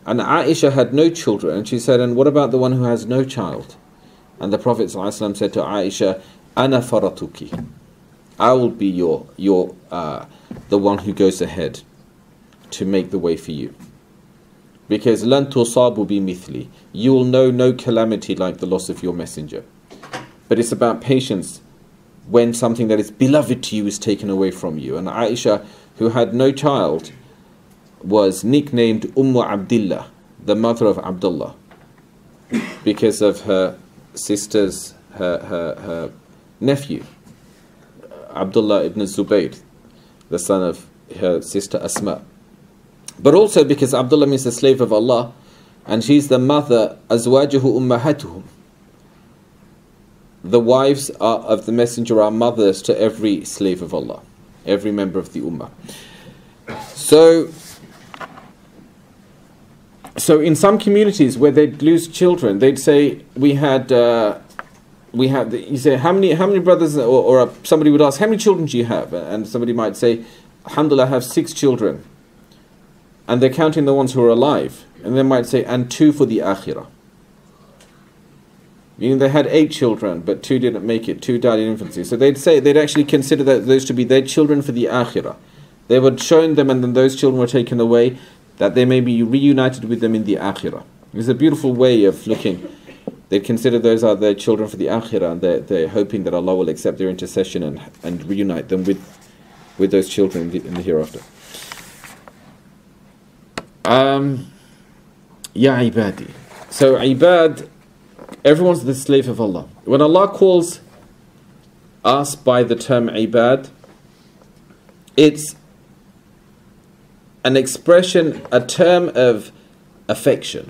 And Aisha had no children, and she said, and what about the one who has no child? And the Prophet ﷺ said to Aisha, Ana faratuki, I will be your, your uh, the one who goes ahead to make the way for you. Because lan tusabu bi mithli, you will know no calamity like the loss of your messenger. But it's about patience when something that is beloved to you is taken away from you. And Aisha, who had no child, was nicknamed Ummu Abdillah, the mother of Abdullah, because of her sister's, her, her, her nephew, Abdullah ibn Zubayr, the son of her sister Asma. But also because Abdullah means the slave of Allah, and she's the mother, Azwajuhu ummahatuhum. The wives are, of the messenger are mothers to every slave of Allah, every member of the ummah. So, so in some communities where they'd lose children, they'd say, we had, uh, we had, you say, how many, how many brothers, or, or somebody would ask, how many children do you have? And somebody might say, Alhamdulillah, I have six children. And they're counting the ones who are alive. And they might say, and two for the akhirah. Meaning they had eight children, but two didn't make it. Two died in infancy. So they'd say, they'd actually consider that those to be their children for the akhirah. They would show them, and then those children were taken away, that they may be reunited with them in the akhirah. It's a beautiful way of looking. They consider those are their children for the akhirah, and they're, they're hoping that Allah will accept their intercession and, and reunite them with, with those children in the, in the hereafter. Um, Ya ibadi. So ibad, everyone's the slave of Allah. When Allah calls us by the term ibad, it's an expression, a term of affection.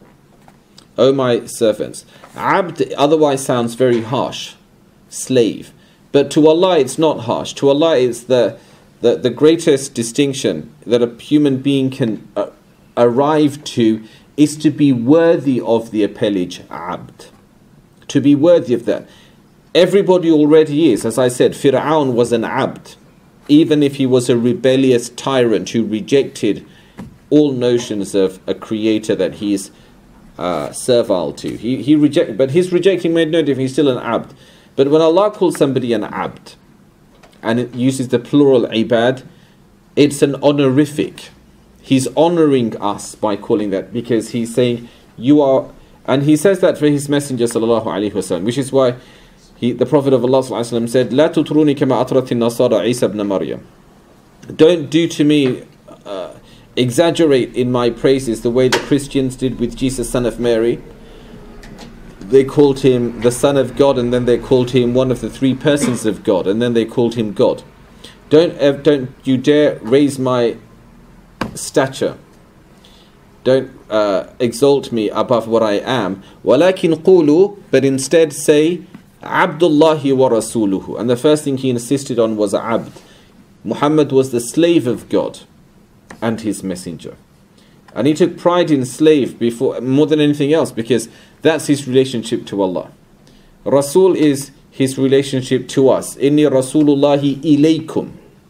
O my servants. Abd otherwise sounds very harsh, slave. But to Allah it's not harsh. To Allah it's the, the, the greatest distinction that a human being can uh, arrive to is to be worthy of the appellage abd. To be worthy of that. Everybody already is. As I said, Fir'aun was an abd. Even if he was a rebellious tyrant who rejected all notions of a creator that he is uh, servile to. He, he rejected, but his rejecting made no difference. He's still an abd. But when Allah calls somebody an abd, and it uses the plural ibad, it's an honorific. He's honoring us by calling that, because he's saying you are, and he says that for his messenger sallallahu alaihi wasallam, which is why he, the Prophet of Allah sallallahu alaihi wasallam said, "La tutruni kama atrat an-nasara Isa ibn Maryam." Don't do to me, uh, exaggerate in my praises the way the Christians did with Jesus, son of Mary. They called him the Son of God, and then they called him one of the three persons of God, and then they called him God. Don't uh, don't you dare raise my stature. Don't uh, exalt me above what I am. وَلَكِنْ قُولُوا, but instead say, Abdullahi wa rasuluhu. And the first thing he insisted on was abd. Muhammad was the slave of God and his messenger. And he took pride in slave before, more than anything else, because that's his relationship to Allah. Rasul is his relationship to us. Inni rasulullahi ilaykum.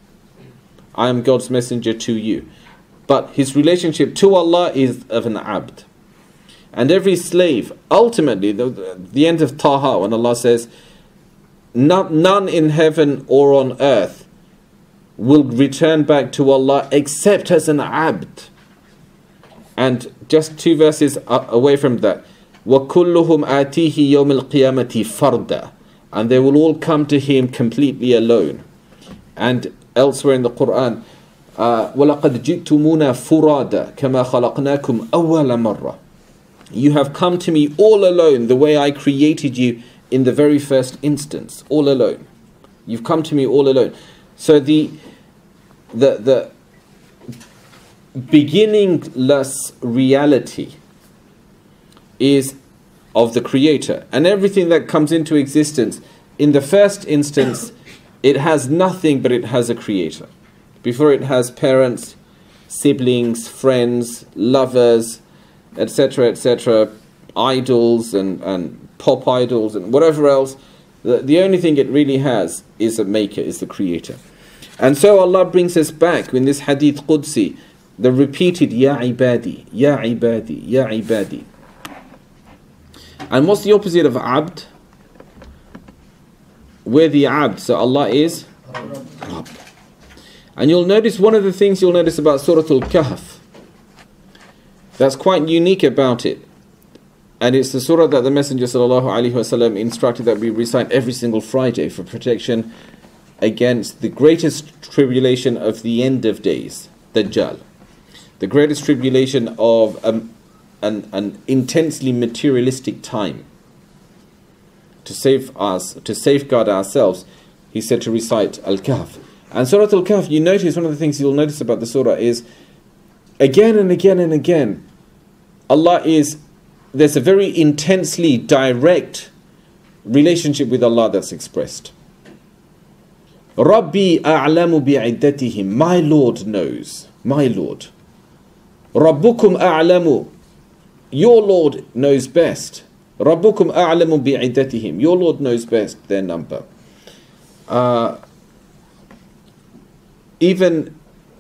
I am God's messenger to you. But his relationship to Allah is of an abd. And every slave, ultimately, the, the end of Taha, when Allah says, none, none in heaven or on earth will return back to Allah except as an abd. And just two verses away from that, وَكُلُّهُمْ آتِيهِ يَوْمِ الْقِيَامَةِ فَرْدًا. And they will all come to him completely alone. And elsewhere in the Quran, Uh, وَلَقَدْ جِئْتُمُونَا فُرَادًا كَمَا خَلَقْنَاكُمْ أَوَّلَ مَرَّةٍ. You have come to me all alone, the way I created you in the very first instance, all alone. You've come to me all alone. So the the the beginningless reality is of the Creator, and everything that comes into existence, in the first instance, it has nothing, but it has a Creator. Before it has parents, siblings, friends, lovers, et cetera, et cetera, idols and, and pop idols and whatever else. The, the only thing it really has is a maker, is the Creator. And so Allah brings us back in this Hadith Qudsi the repeated Ya ibadi, Ya ibadi, Ya ibadi. And what's the opposite of abd? Where the abd, so Allah is Rabb. And you'll notice one of the things you'll notice about Surah Al-Kahf that's quite unique about it. And it's the surah that the Messenger sallallahu alaihi wasallam instructed that we recite every single Friday for protection against the greatest tribulation of the end of days, Dajjal. The greatest tribulation of um, an, an intensely materialistic time. To save us, to safeguard ourselves, he said to recite Al-Kahf. And Surah Al-Kahf, you notice, one of the things you'll notice about the surah is, again and again and again, Allah is, there's a very intensely direct relationship with Allah that's expressed. Rabbi a'lamu bi'iddatihim, my Lord knows, my Lord. Rabbukum a'lamu, your Lord knows best. Rabbukum a'lamu bi'iddatihim, your Lord knows best their number. Uh, even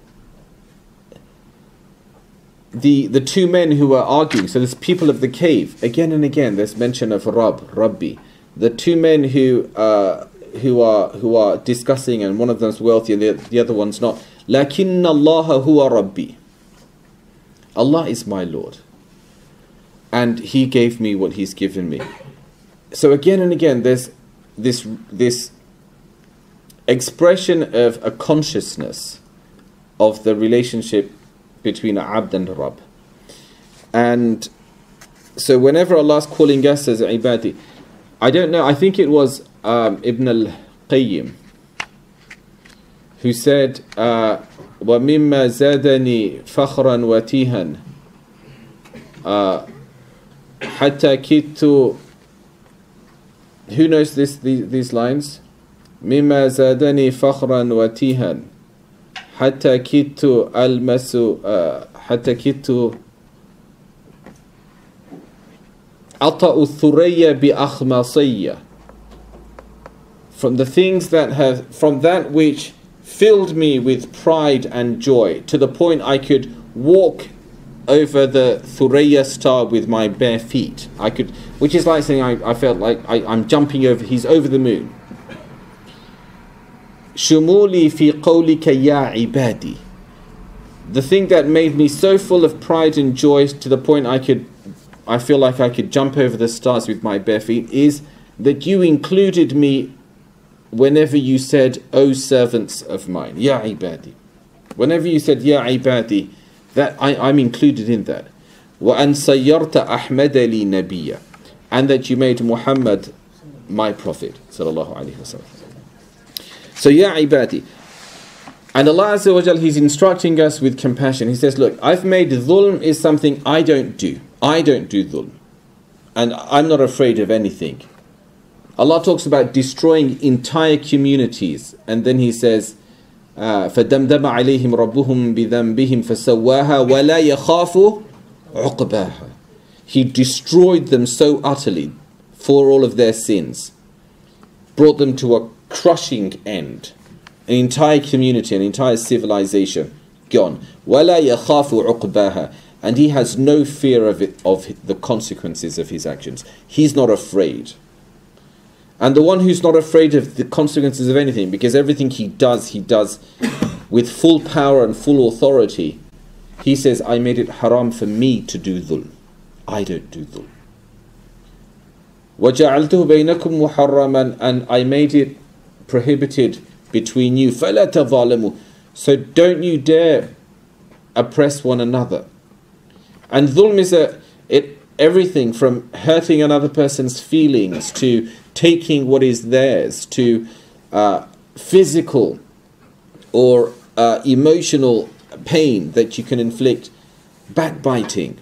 the the two men who are arguing, so there's people of the cave, again and again there's mention of Rabb, Rabbi. The two men who uh, who are who are discussing, and one of them's wealthy and the, the other one's not. Lakinna Allah huwa Rabbi. Allah is my Lord, and He gave me what He's given me. So again and again there's this this expression of a consciousness of the relationship between Abd and Rabb. And so whenever Allah's calling us as ibadi, I don't know, I think it was um, Ibn al-Qayyim who said, uh, وَمِمَّا زَادَنِي فَخْرًا وَتِيهًا حَتَّى كِدْتُ. Who knows this, these, these lines? مِمَّا زَادَنِي فَخْرًا وَتِيهًا حتى كدت ألمس حتى كدت أطأ الثريا بأخماصية. From the things that have, from that which filled me with pride and joy, to the point I could walk over the Thuraya star with my bare feet. I could, which is like saying I, I felt like I, I'm jumping over, he's over the moon. Shumuli fi qawlika ya ibadi. The thing that made me so full of pride and joy to the point I could, I feel like I could jump over the stars with my bare feet, is that you included me whenever you said, O servants of mine, ya ibadi. Whenever you said ya ibadi, that I, I'm included in that. Wa an sayyarta Ahmad li nabiyya, and that you made Muhammad my prophet sallallahu alaihi wasallam. So, Ya ibadi. And Allah Azza wa Jal, He's instructing us with compassion. He says, look, I've made dhulm is something I don't do. I don't do dhulm. And I'm not afraid of anything. Allah talks about destroying entire communities. And then He says, فَدَمْدَمَ عَلَيْهِمْ رَبُّهُمْ بِذَنْبِهِمْ فَسَوَّاهَا وَلَا يَخَافُ عُقْبَاهَا. He destroyed them so utterly for all of their sins. Brought them to a crushing end. An entire community, an entire civilization gone. وَلَا يَخَافُ عُقْبَاهَا. And he has no fear of it, of the consequences of his actions. He's not afraid. And the one who's not afraid of the consequences of anything, because everything he does, he does with full power and full authority. He says, I made it haram for me to do dhulm. I don't do dhulm. وَجَعَلْتُهُ بَيْنَكُمْ مُحَرَّمًا. And I made it prohibited between you. فَلَا تَظَالَمُوا. So don't you dare oppress one another. And dhulm is a, it, everything from hurting another person's feelings to taking what is theirs to uh, physical or uh, emotional pain that you can inflict, backbiting.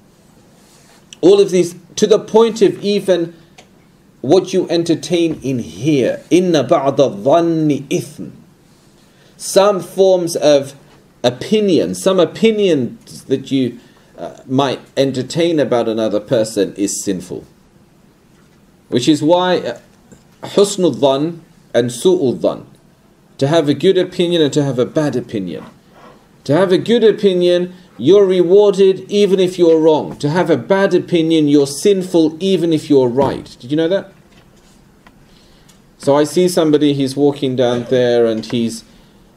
All of these, to the point of even what you entertain in here. Inna ba'da dhanni ithm. Some forms of opinion, some opinions that you uh, might entertain about another person is sinful. Which is why uh, husnul dhan and su'ul dhan, to have a good opinion and to have a bad opinion. To have a good opinion, you're rewarded even if you're wrong. To have a bad opinion, you're sinful even if you're right. Did you know that? So I see somebody, he's walking down there and he's,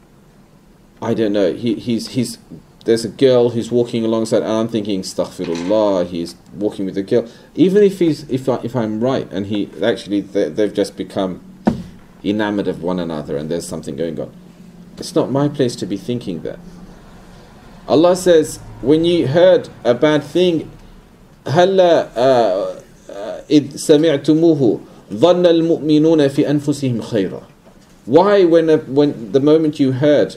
I don't know, he, he's, he's, there's a girl who's walking alongside, and I'm thinking, astaghfirullah, he's walking with a girl. Even if he's, if, I, if I'm right, and he, actually, they, they've just become enamored of one another and there's something going on. It's not my place to be thinking that. Allah says, when you heard a bad thing, هَلَّا إِذْ سَمِعْتُمُوهُ ظَنَّ الْمُؤْمِنُونَ فِي أَنفُسِهِمْ خَيْرًا. Why, when, a, when the moment you heard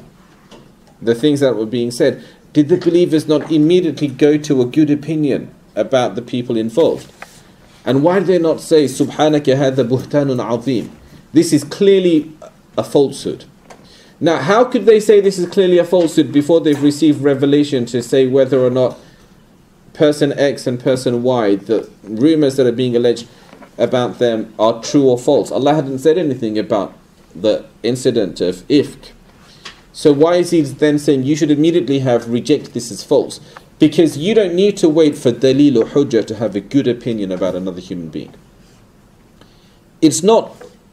the things that were being said, did the believers not immediately go to a good opinion about the people involved? And why did they not say, سُبْحَانَكَ هَذَا بُهْتَانٌ عَظِيمٌ? This is clearly a falsehood. Now, how could they say this is clearly a falsehood before they've received revelation to say whether or not person X and person Y, the rumors that are being alleged about them, are true or false? Allah hadn't said anything about the incident of Ifk. So why is he then saying you should immediately have rejected this as false? Because you don't need to wait for dalil or hujjah to have a good opinion about another human being. It's not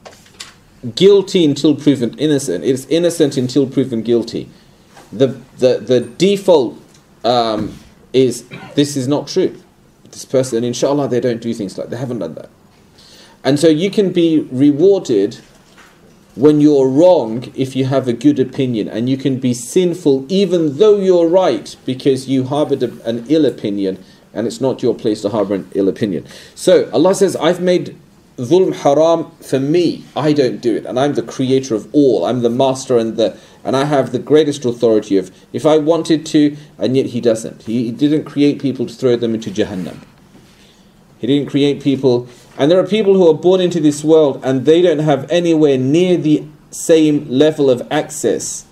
guilty until proven innocent. It's innocent until proven guilty. The the the default um, is this is not true. This person, and inshallah, they don't do things like they haven't done that. And so you can be rewarded when you're wrong if you have a good opinion, and you can be sinful even though you're right because you harbored a, an ill opinion, and it's not your place to harbor an ill opinion. So Allah says, I've made dhulm haram for me. I don't do it, and I'm the creator of all. I'm the master, and the and I have the greatest authority of if I wanted to, and yet He doesn't. He, he didn't create people to throw them into Jahannam. He didn't create people, and there are people who are born into this world and they don't have anywhere near the same level of access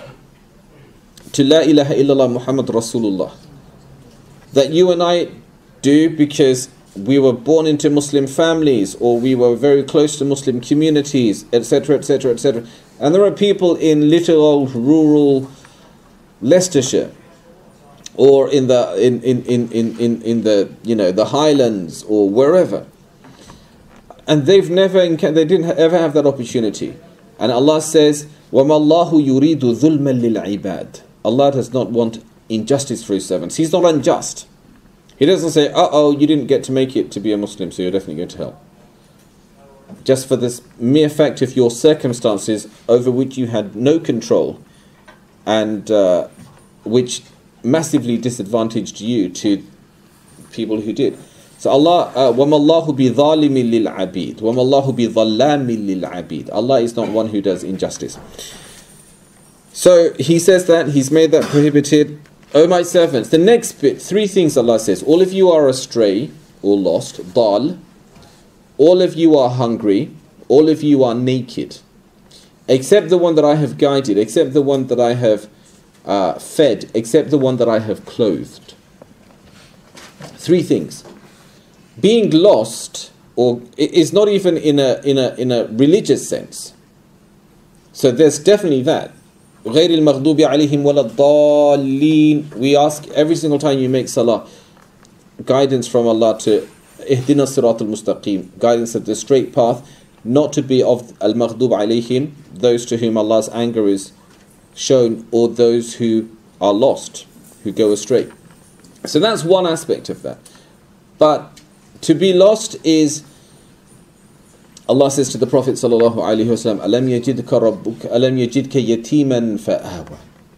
to La ilaha illallah Muhammad Rasulullah that you and I do, because we were born into Muslim families, or we were very close to Muslim communities, etc, etc, et cetera. And there are people in little old rural Leicestershire, or in the in in, in, in, in, in the you know the Highlands or wherever, and they've never they didn't ever have that opportunity. And Allah says, وَمَا اللَّهُ يُرِيدُ ظُلْمًا لِلْعِبَادِ. Allah does not want injustice for His servants. He's not unjust. He doesn't say, uh-oh, you didn't get to make it to be a Muslim, so you're definitely going to hell. Just for this mere fact of your circumstances over which you had no control, and uh, which massively disadvantaged you to people who did. So Allah, وَمَا اللَّهُ بِظَالِمٍ لِلْعَبِيدِ وَمَا اللَّهُ بِظَلَّامٍ لِلْعَبِيدِ. Allah is not one who does injustice. So He says that, He's made that prohibited. O my servants, the next bit, three things Allah says. All of you are astray or lost, dal. All of you are hungry. All of you are naked. Except the one that I have guided, except the one that I have uh, fed, except the one that I have clothed. Three things. Being lost, or is not even in a in a in a religious sense. So there's definitely that. غير المغضوب عليهم ولا الضالين. We ask every single time you make salah, guidance from Allah to اهدنا الصراط المستقيم, guidance of the straight path, not to be of al-maghdub alayhim, those to whom Allah's anger is shown, or those who are lost, who go astray. So that's one aspect of that. But to be lost is, Allah says to the Prophet sallallahu alaihi wasallam, "Alam yajidka rabbuka, alam yajidka yatiman fa'awa,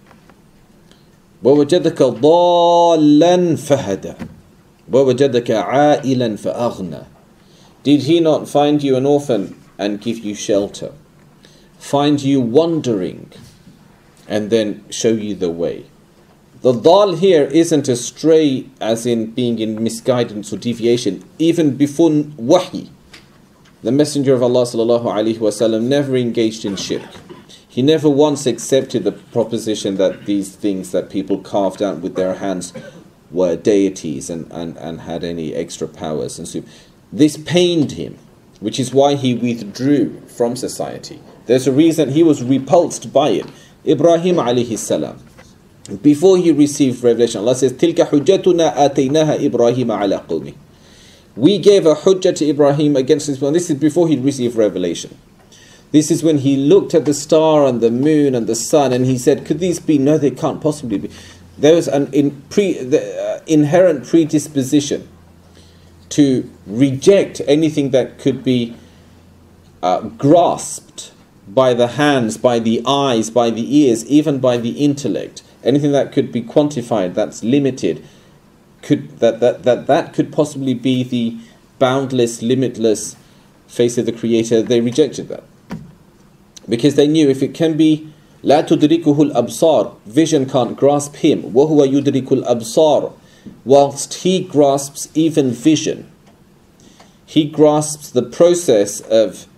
wa wajadaka dallan fahada, wa wajadaka a'ilan fa'aghna." Did He not find you an orphan and give you shelter, find you wandering, and then show you the way? The dal here isn't astray as in being in misguidance or deviation. Even before wahi, the Messenger of Allah sallallahu alaihi wasallam never engaged in shirk. He never once accepted the proposition that these things that people carved out with their hands were deities and, and, and had any extra powers. And so this pained him, which is why he withdrew from society. There's a reason he was repulsed by it. Ibrahim alayhi salam, before he received revelation. Allah says, تِلْكَ حُجَّتُنَا آتَيْنَاهَا إِبْرَاهِيمَ عَلَى قَوْمِهِ. We gave a hujjah to Ibrahim against his people. This is before he received revelation. This is when he looked at the star and the moon and the sun and he said, could these be? No, they can't possibly be. There was an in pre, the, uh, inherent predisposition to reject anything that could be uh, grasped by the hands, by the eyes, by the ears, even by the intellect. Anything that could be quantified, that's limited, could that that that, that could possibly be the boundless, limitless face of the Creator. They rejected that. Because they knew if it can be لا تدركه الأبصار, vision can't grasp him. وهو يدرك الأبصار, whilst he grasps even vision. He grasps the process of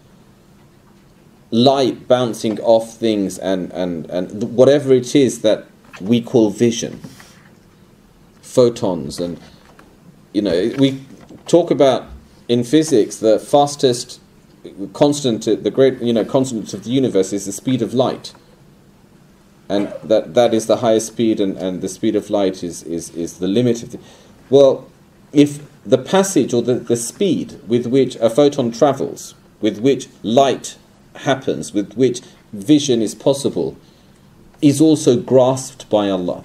light bouncing off things and, and, and whatever it is that we call vision. Photons and, you know, we talk about in physics the fastest constant, the great, you know, constant of the universe is the speed of light. And that, that is the highest speed, and, and the speed of light is, is, is the limit of the... Well, if the passage or the, the speed with which a photon travels, with which light happens, with which vision is possible, is also grasped by Allah.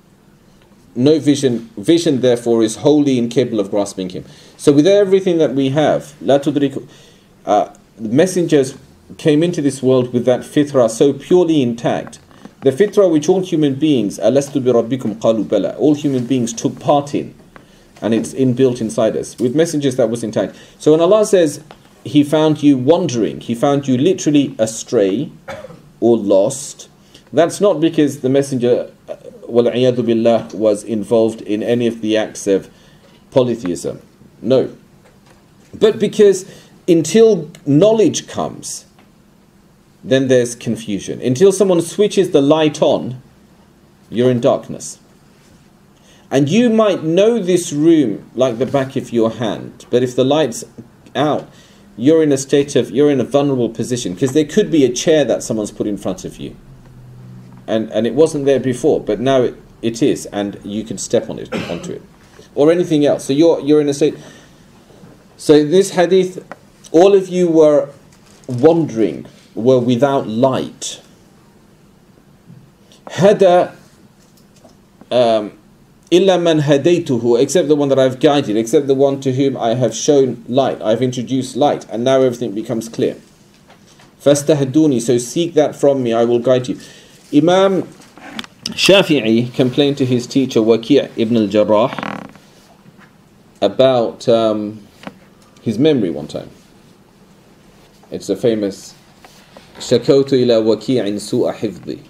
No vision, vision therefore is wholly incapable of grasping him. So with everything that we have, لا تدرك, uh, the messengers came into this world with that fitrah so purely intact. The fitrah which all human beings, أَلَسْتُ بِرَبِّكُمْ قَالُوا بَلَى, all human beings took part in, and it's inbuilt inside us. With messengers that was intact. So when Allah says He found you wandering, He found you literally astray or lost, that's not because the messenger وَالْعِيَاذُ بِاللَّهِ was involved in any of the acts of polytheism. No. But because until knowledge comes, then there's confusion. Until someone switches the light on, you're in darkness. And you might know this room like the back of your hand, but if the light's out, you're in a state of, you're in a vulnerable position, because there could be a chair that someone's put in front of you. And, and it wasn't there before, but now it, it is, and you can step on it, onto it. Or anything else. So you're, you're in a state... So this hadith, all of you were wandering, were without light. Hada um, illa man hadaytuhu, except the one that I've guided, except the one to whom I have shown light, I've introduced light, and now everything becomes clear. Fastahduni, so seek that from me, I will guide you. Imam Shafi'i complained to his teacher Waki' ibn al-Jarrah about um, his memory one time. It's a famous شكوت إلى وكيع سوء حفظي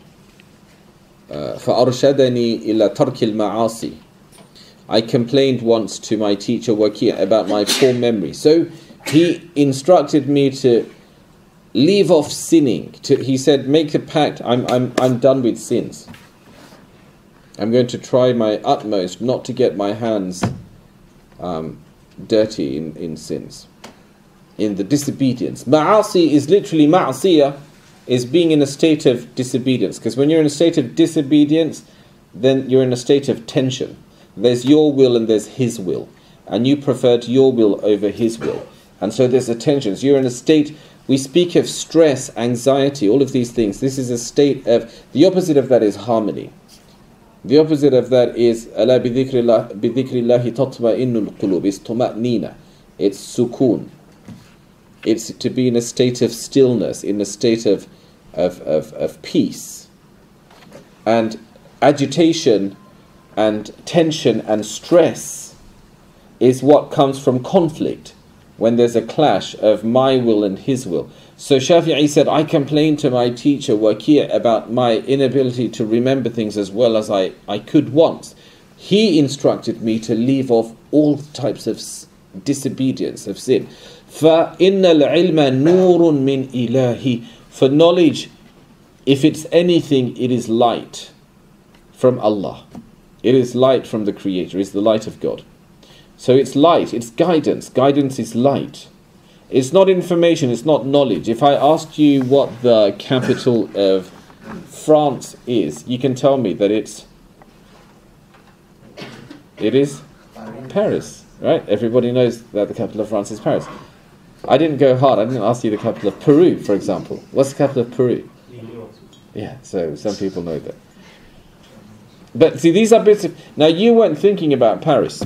فأرشدني إلى ترك المعاصي. I complained once to my teacher Waki' about my poor memory. So he instructed me to leave off sinning. To, he said, make a pact. I'm, I'm, I'm done with sins. I'm going to try my utmost not to get my hands um, dirty in, in sins, in the disobedience. Ma'asi is literally ma'asiyah, is being in a state of disobedience. Because when you're in a state of disobedience, then you're in a state of tension. There's your will and there's his will. And you preferred your will over his will. And so there's a tension. So you're in a state, we speak of stress, anxiety, all of these things. This is a state of, the opposite of that is harmony. The opposite of that is أَلَا بِذِكْرِ اللَّهِ تَطْمَئِنُّ الْقُلُوبِ. It's tuma'nina. It's sukoon. It's to be in a state of stillness, in a state of, of, of, of peace. And agitation and tension and stress is what comes from conflict, when there's a clash of my will and his will. So Shafi'i said, I complained to my teacher Waki' about my inability to remember things as well as I, I could once. He instructed me to leave off all types of disobedience, of sin. فَإِنَّ الْعِلْمَ نُورٌ مِّنْ إِلَهِ. For knowledge, if it's anything, it is light from Allah. It is light from the Creator. It's the light of God. So it's light, it's guidance. Guidance is light. It's not information, it's not knowledge. If I asked you what the capital of France is, you can tell me that it's It is Paris, right? Everybody knows that the capital of France is Paris. I didn't go hard. I didn't ask you the capital of Peru, for example. What's the capital of Peru? Yeah, so some people know that. But see, these are bits of... Now, you weren't thinking about Paris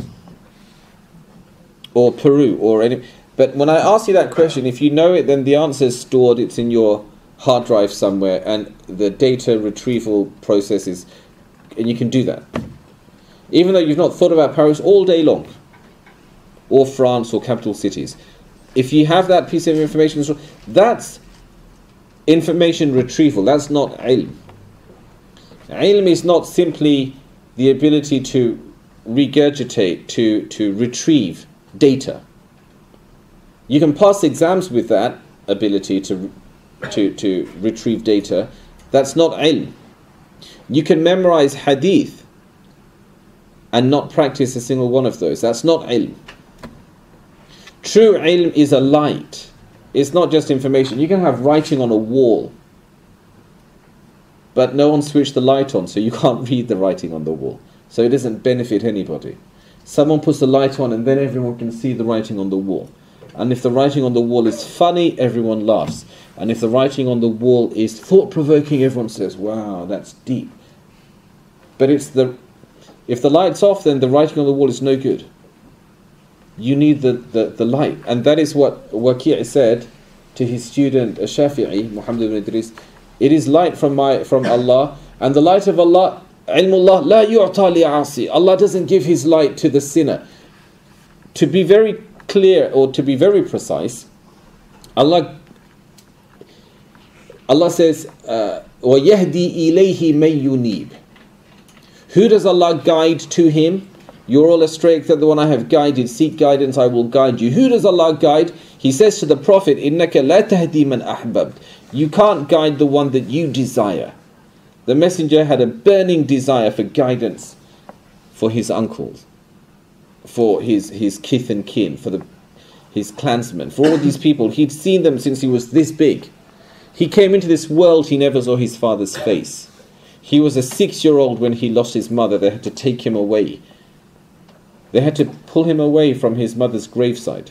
or Peru or any... But when I ask you that question, if you know it, then the answer is stored. It's in your hard drive somewhere, and the data retrieval process is... And you can do that. Even though you've not thought about Paris all day long, or France or capital cities. If you have that piece of information, that's information retrieval. That's not ilm. Ilm is not simply the ability to regurgitate, to, to retrieve data. You can pass exams with that ability to, to, to retrieve data. That's not ilm. You can memorize hadith and not practice a single one of those. That's not ilm. True ilm is a light. It's not just information. You can have writing on a wall, but no one switched the light on, so you can't read the writing on the wall. So it doesn't benefit anybody. Someone puts the light on and then everyone can see the writing on the wall. And if the writing on the wall is funny, everyone laughs. And if the writing on the wall is thought-provoking, everyone says, wow, that's deep. But it's the if the light's off, then the writing on the wall is no good. You need the, the, the light. And that is what Waki' said to his student Shafi'i, Muhammad ibn Idris. It is light from my from Allah, and the light of Allah, ilmullah la yu'ta li'asi. Allah doesn't give his light to the sinner. To be very clear, or to be very precise, Allah Allah says, uh, وَيَهْدِي إِلَيْهِ مَن يُنِيبُ. Who does Allah guide to him? You're all astray except the one I have guided. Seek guidance, I will guide you. Who does Allah guide? He says to the Prophet, إِنَّكَ لَا تَهْدِي مَنْ أَحْبَبْتَ. You can't guide the one that you desire. The messenger had a burning desire for guidance for his uncles, for his, his kith and kin, for the, his clansmen, for all these people. He'd seen them since he was this big. He came into this world, he never saw his father's face. He was a six-year-old when he lost his mother. They had to take him away. They had to pull him away from his mother's graveside.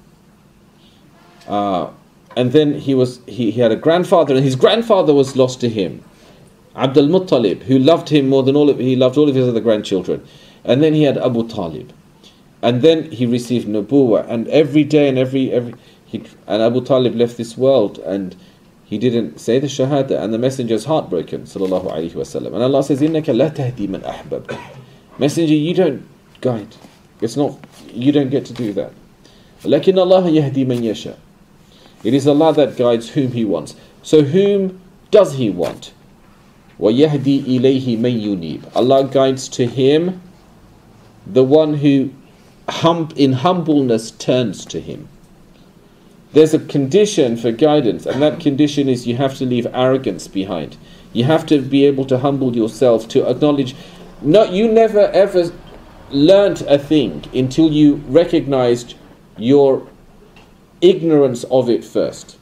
Uh, and then he was he, he had a grandfather, and his grandfather was lost to him, Abdul Muttalib, who loved him more than all of he loved all of his other grandchildren. And then he had Abu Talib, and then he received Nubuwwah. And every day and every every he, and Abu Talib left this world, and he didn't say the Shahada, and the Messenger is heartbroken, sallallahu alaihi wasallam. And Allah says, إِنَّكَ لَا تَهْدِي مَنْ أَحْبَبْتَ. Messenger, you don't guide. It's not, you don't get to do that. لَكِنَّ اللَّهَ يَهْدِي مَنْ يَشَاءُ. It is Allah that guides whom He wants. So whom does He want? وَيَهْدِي إِلَيْهِ مَنْ يُنِيبُ. Allah guides to Him the one who hum, in humbleness turns to Him. There's a condition for guidance, and that condition is you have to leave arrogance behind. You have to be able to humble yourself, to acknowledge. No, you never ever learnt a thing until you recognized your ignorance of it first.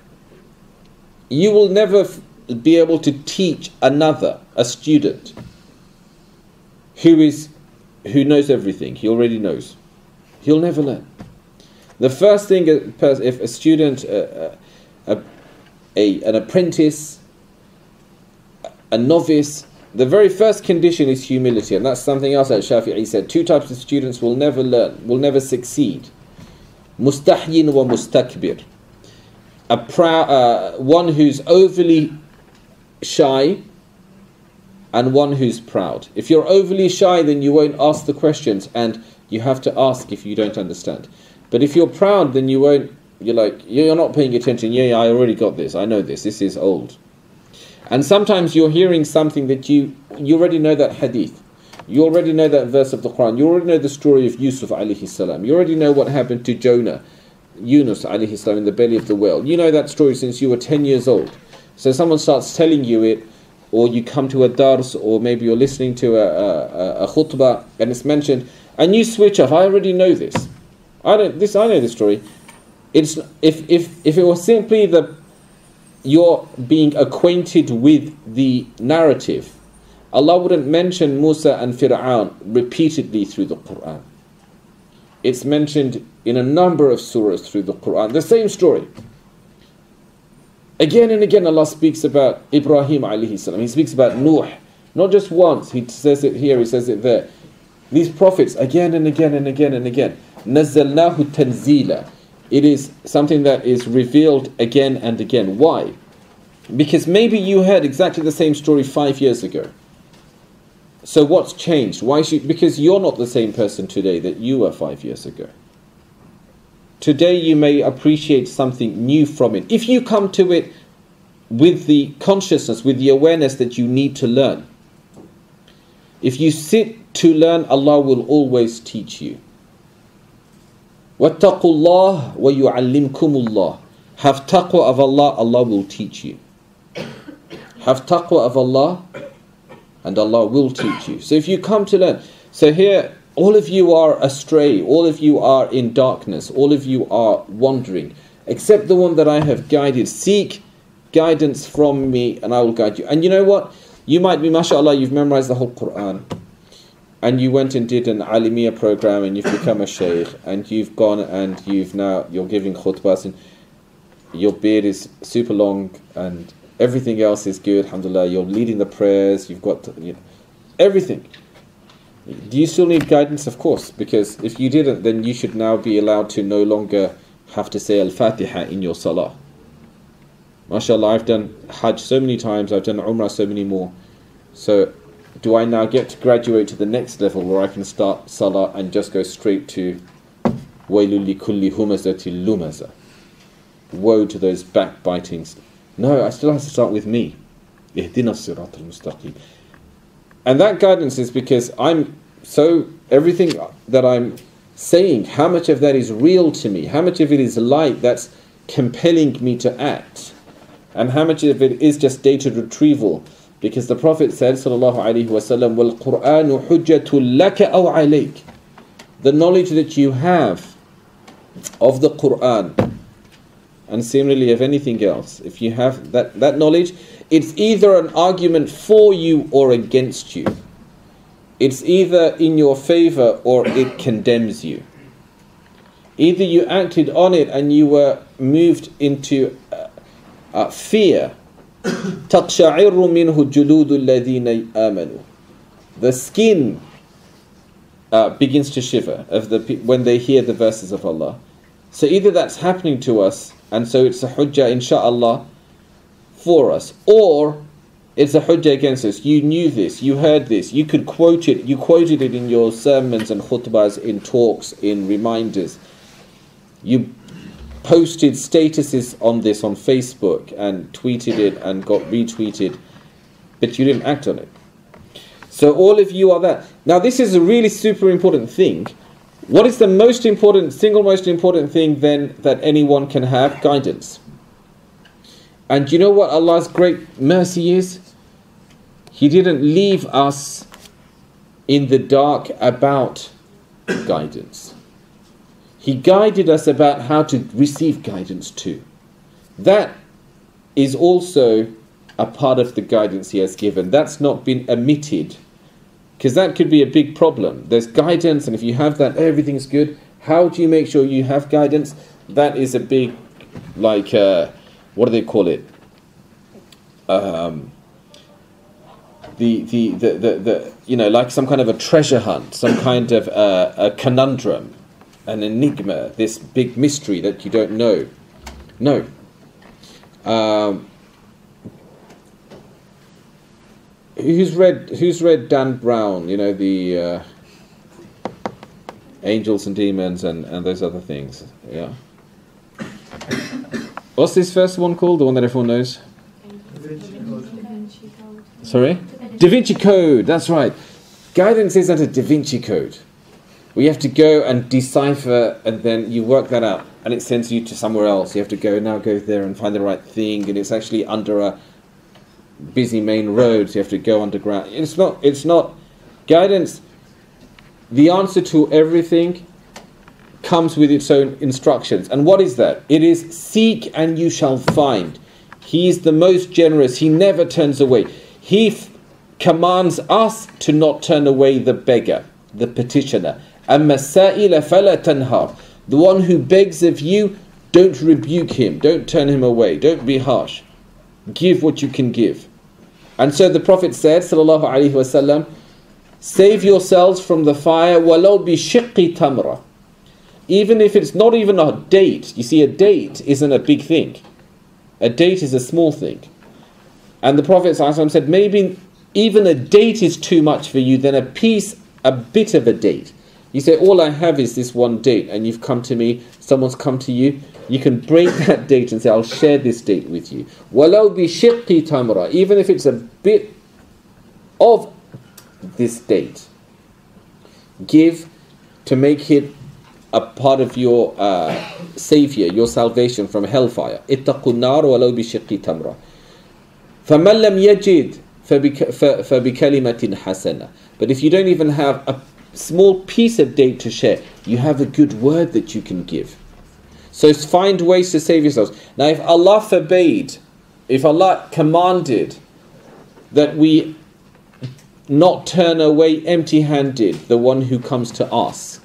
You will never f- be able to teach another, a student, who is who knows everything. He already knows. He'll never learn. The first thing, if a student, a, a, a, an apprentice, a novice, the very first condition is humility, and that's something else that Shafi'i said. Two types of students will never learn, will never succeed. Mustahyin wa mustakbir. A prou- uh, one who's overly shy and one who's proud. If you're overly shy, then you won't ask the questions, and you have to ask if you don't understand. But if you're proud, then you won't, you're like, you're not paying attention. Yeah, yeah, I already got this. I know this. This is old. And sometimes you're hearing something that you, you already know that hadith. You already know that verse of the Quran. You already know the story of Yusuf alayhi salam. You already know what happened to Jonah, Yunus alayhi salam, in the belly of the whale. You know that story since you were ten years old. So someone starts telling you it, or you come to a dars, or maybe you're listening to a, a, a khutbah, and it's mentioned, and you switch off. I already know this. I don't. This I know the story. It's if if if it was simply the you're being acquainted with the narrative, Allah wouldn't mention Musa and Fir'aun repeatedly through the Quran. It's mentioned in a number of surahs through the Quran. The same story. Again and again Allah speaks about Ibrahim alayhi salam. He speaks about Nuh. Not just once. He says it here, he says it there. These prophets again and again and again and again. نَزَّلْنَاهُ تَنزِيلًا. It is something that is revealed again and again. Why? Because maybe you heard exactly the same story five years ago. So what's changed? Why should? Because you're not the same person today that you were five years ago. Today you may appreciate something new from it. If you come to it with the consciousness, with the awareness that you need to learn. If you sit to learn, Allah will always teach you. وَاتَّقُوا اللَّهِ وَيُعَلِّمْكُمُ اللَّهِ. Have taqwa of Allah, Allah will teach you. Have taqwa of Allah, and Allah will teach you. So if you come to learn, so here all of you are astray, all of you are in darkness, all of you are wandering, except the one that I have guided. Seek guidance from me and I will guide you. And you know what? You might be, mashallah, you've memorized the whole Quran, and you went and did an Alimiya program and you've become a shaykh, and you've gone and you've now, you're giving khutbahs, and your beard is super long and everything else is good, alhamdulillah, you're leading the prayers, you've got, you know, everything. Do you still need guidance? Of course, because if you didn't, then you should now be allowed to no longer have to say Al-Fatiha in your salah. MashaAllah, I've done Hajj so many times, I've done Umrah so many more. So, do I now get to graduate to the next level where I can start salah and just go straight to Wailul likulli humazatil lumaza? Woe to those backbitings. No, I still have to start with me. Ihdina as-sirat al-mustaqim. And that guidance is because I'm so, everything that I'm saying, how much of that is real to me? How much of it is light that's compelling me to act? And how much of it is just data retrieval? Because the Prophet said, sallallahu alaihi wasallam, وَالْقُرْآنُ حُجَّةٌ لَكَ أَوْ عَلَيْكَ. The knowledge that you have of the Quran, and similarly of anything else, if you have that, that knowledge, it's either an argument for you or against you. It's either in your favor or it condemns you. Either you acted on it and you were moved into uh, uh, fear. تَقْشَعِرُّ مِنْهُ جُلُودُ الَّذِينَ آمَنُوا. The skin uh, begins to shiver of the when they hear the verses of Allah. So either that's happening to us, and so it's a hujjah, insha'Allah, for us, or it's a hujjah against us. You knew this, you heard this, you could quote it, you quoted it in your sermons and khutbahs, in talks, in reminders. You posted statuses on this on Facebook and tweeted it and got retweeted, but you didn't act on it. So all of you are that. Now this is a really super important thing. What is the most important, single most important thing then that anyone can have? Guidance. And you know what Allah's great mercy is? He didn't leave us in the dark about guidance. He guided us about how to receive guidance too. That is also a part of the guidance He has given. That's not been omitted, because that could be a big problem. There's guidance, and if you have that, everything's good. How do you make sure you have guidance? That is a big, like, uh, what do they call it? Um, the, the, the, the, the, you know, like some kind of a treasure hunt, some kind of uh, a conundrum, an enigma, this big mystery that you don't know. No. Um, who's read Who's read Dan Brown? You know, the uh, Angels and Demons and, and those other things. Yeah. What's this first one called? The one that everyone knows? Sorry? Da Vinci Code. That's right. Guidance isn't a Da Vinci Code. We have to go and decipher, and then you work that out, and it sends you to somewhere else. You have to go now, go there and find the right thing, and it's actually under a busy main road, so you have to go underground. It's not. It's not guidance. The answer to everything comes with its own instructions. And what is that? It is seek and you shall find. He is the most generous. He never turns away. He f- commands us to not turn away the beggar, the petitioner. أَمَّا السَّائِلَ فَلَا تَنْهَرْ. The one who begs of you, don't rebuke him, don't turn him away, don't be harsh. Give what you can give. And so the Prophet said, sallallahu alaihi wasallam, save yourselves from the fire, وَلَوْ بِشِقِّ تَمْرَةٍ. Even if it's not even a date. You see, a date isn't a big thing. A date is a small thing. And the Prophet ﷺ said, maybe even a date is too much for you, then a piece, a bit of a date. You say, all I have is this one date, and you've come to me, someone's come to you, you can break that date and say, I'll share this date with you. وَلَوْ بِشِقِّ تَمْرَةٍ. Even if it's a bit of this date, give to make it a part of your uh, savior, your salvation from hellfire. اتقوا النار ولو بشق تمرة. فمن لم يجد فبكلمة حسنة. But if you don't even have a small piece of date to share, you have a good word that you can give. So find ways to save yourselves. Now if Allah forbade, if Allah commanded that we not turn away empty-handed the one who comes to ask,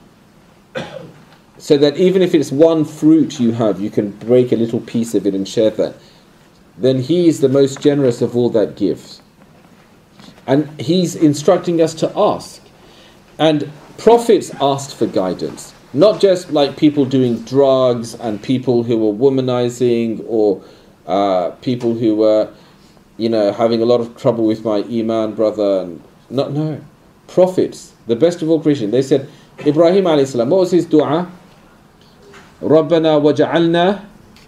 so that even if it's one fruit you have, you can break a little piece of it and share that, then He is the most generous of all that gives. And He's instructing us to ask. And prophets asked for guidance. Not just like people doing drugs and people who were womanizing, or uh, people who were, you know, having a lot of trouble with my iman, brother. And not, no. Prophets, the best of all creation. They said, Ibrahim alayhi salam, what was his dua? رَبَّنَا وَجَعَلْنَا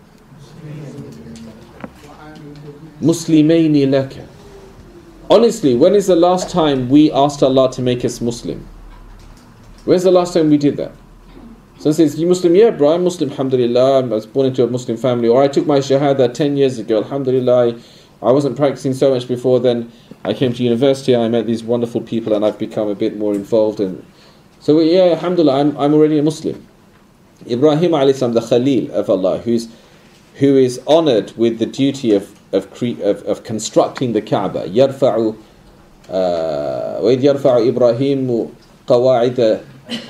مُسْلِمَيْنِ لَكَ. Honestly, when is the last time we asked Allah to make us Muslim? When's the last time we did that? Someone says, you Muslim? Yeah, bro, I'm Muslim, alhamdulillah. I was born into a Muslim family. Or I took my shahada ten years ago, alhamdulillah. I wasn't practicing so much before then. I came to university and I met these wonderful people and I've become a bit more involved. And so, yeah, alhamdulillah, I'm, I'm already a Muslim. Ibrahim alayhi salam, the Khalil of Allah, who's, who is honoured with the duty of of, cre- of, of constructing the Kaaba. يرفع وإذ يرفع إبراهيم قواعد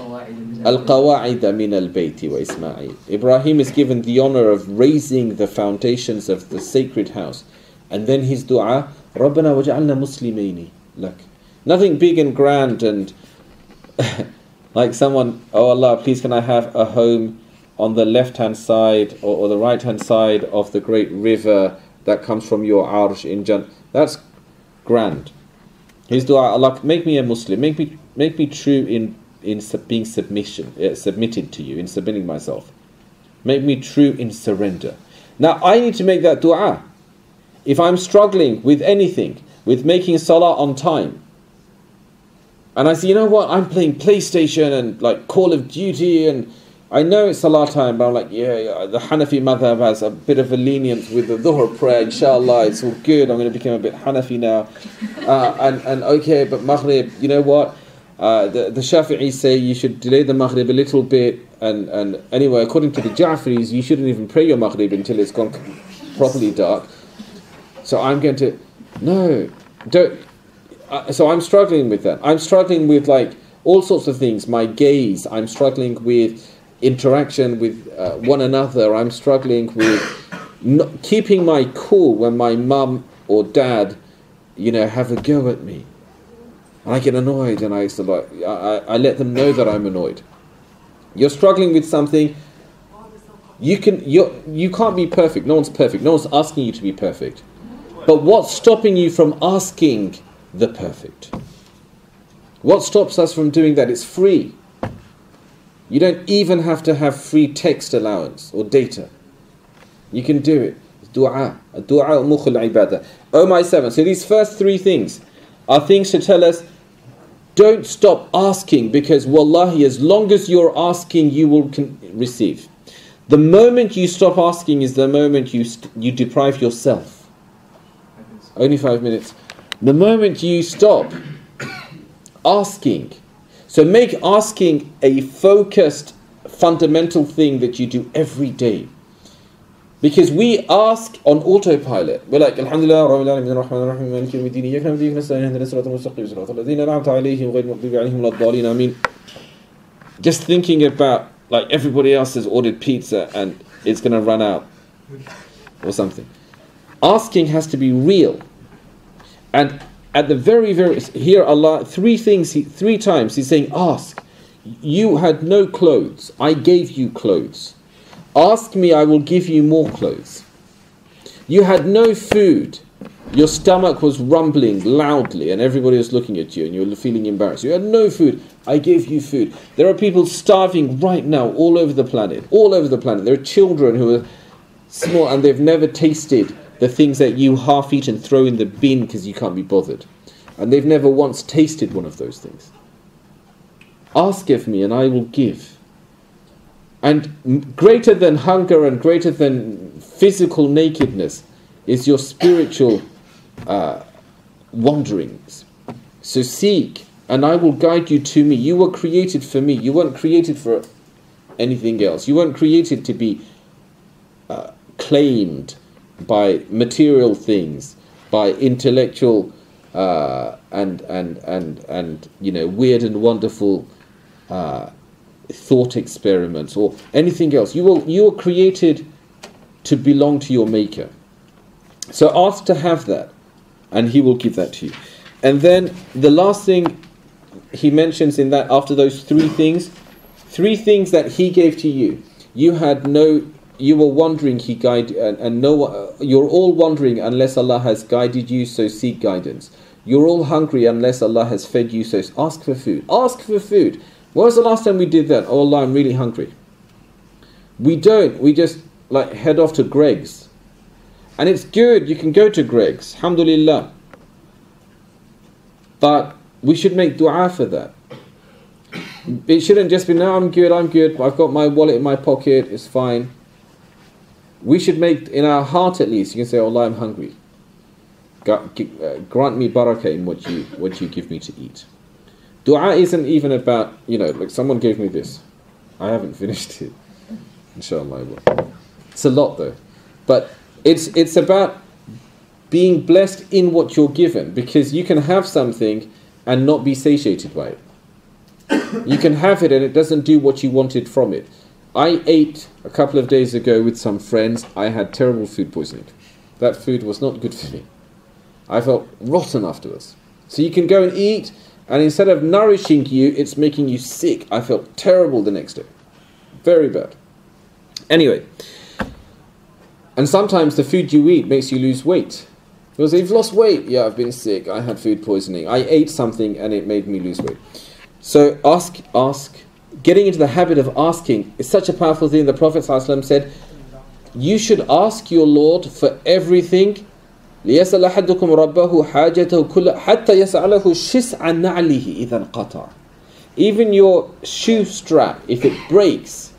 القواعد من البيت وإسماعيل. Ibrahim is given the honor of raising the foundations of the sacred house. And then his dua, ربنا وجعلنا مسلمين لك. Nothing big and grand and like someone, oh Allah, please can I have a home on the left hand side or, or the right hand side of the great river that comes from your arsh in Jannah. That's grand. His dua, Allah, make me a Muslim, make me make me true in in being submission, uh, submitted to you, in submitting myself. Make me true in surrender. Now I need to make that dua. If I'm struggling with anything, with making salah on time, and I say, you know what, I'm playing PlayStation and like Call of Duty, and I know it's salah time, but I'm like, yeah, yeah, the Hanafi madhab has a bit of a lenience with the dhuhr prayer, inshallah, it's all good, I'm going to become a bit Hanafi now. Uh, and, and okay, but Maghrib, you know what, uh, the, the Shafi'is say you should delay the Maghrib a little bit, and, and anyway, according to the Ja'faris, you shouldn't even pray your Maghrib until it's gone properly dark. So I'm going to, no, don't, uh, so I'm struggling with that. I'm struggling with like all sorts of things, my gaze, I'm struggling with interaction with uh, one another. I'm struggling with not keeping my cool when my mum or dad, you know, have a go at me. And I get annoyed, and I used to like, I, I let them know that I'm annoyed. You're struggling with something. You can, you you can't be perfect. No one's perfect. No one's asking you to be perfect. But what's stopping you from asking the perfect? What stops us from doing that? It's free. You don't even have to have free text allowance or data. You can do it. Dua. Dua mukhul ibadah. Oh my seven. So these first three things are things to tell us, don't stop asking, because wallahi, as long as you're asking, you will con- receive. The moment you stop asking is the moment you st- you deprive yourself. Only five minutes. The moment you stop asking, so make asking a focused, fundamental thing that you do every day. Because we ask on autopilot. We're like, Alhamdulillah, Rabbil Alamin, Ar-Rahman Ar-Rahim, Maliki Yawmid Din, Iyyaka na'budu wa iyyaka nasta'in, ihdinas siratal mustaqim, siratal ladzina an'amta alayhim, ghayril maghdubi alayhim waladdallin. I mean, just thinking about like everybody else has ordered pizza and it's going to run out or something. Asking has to be real. And at the very, very here, Allah three things, he, three times He's saying, ask. You had no clothes, I gave you clothes. Ask me, I will give you more clothes. You had no food. Your stomach was rumbling loudly and everybody was looking at you and you were feeling embarrassed. You had no food. I gave you food. There are people starving right now all over the planet. All over the planet. There are children who are small and they've never tasted the things that you half eat and throw in the bin because you can't be bothered. And they've never once tasted one of those things. Ask of me and I will give. And greater than hunger and greater than physical nakedness is your spiritual uh, wanderings. So seek, and I will guide you to me. You were created for me. You weren't created for anything else. You weren't created to be uh, claimed by material things, by intellectual uh, and and and and you know weird and wonderful uh, thought experiments or anything else. You were you were created to belong to your Maker. So ask to have that, and He will give that to you. And then the last thing He mentions in that, after those three things, three things that He gave to you. You had no, you were wandering, He guided, and, and no, uh, you're all wandering unless Allah has guided you, so seek guidance. You're all hungry unless Allah has fed you, so ask for food. Ask for food. When was the last time we did that? Oh Allah, I'm really hungry. We don't. We just like head off to Greg's. And it's good, you can go to Greg's, alhamdulillah. But we should make dua for that. It shouldn't just be, no, I'm good, I'm good, I've got my wallet in my pocket, it's fine. We should make, in our heart at least, you can say, oh Allah, I'm hungry. Grant me barakah in what you, what you give me to eat. Dua isn't even about, you know, like someone gave me this. I haven't finished it. Inshallah I will. It's a lot though. But it's it's about being blessed in what you're given, because you can have something and not be satiated by it. You can have it and it doesn't do what you wanted from it. I ate a couple of days ago with some friends. I had terrible food poisoning. That food was not good for me. I felt rotten afterwards. So you can go and eat, and instead of nourishing you, it's making you sick. I felt terrible the next day. Very bad. Anyway, and sometimes the food you eat makes you lose weight. Because you've lost weight. Yeah, I've been sick. I had food poisoning. I ate something and it made me lose weight. So ask, ask. Getting into the habit of asking is such a powerful thing. The Prophet ﷺ said, you should ask your Lord for everything. لِيَسَلَ أَحَدُكُمْ رَبَّهُ حَاجَتَهُ كُلَّ حَتَّى يَسْأَلَهُ شِسْعَ نَعْلِهِ إِذَا انْقَطَعَ. Even your shoe strap, if it breaks,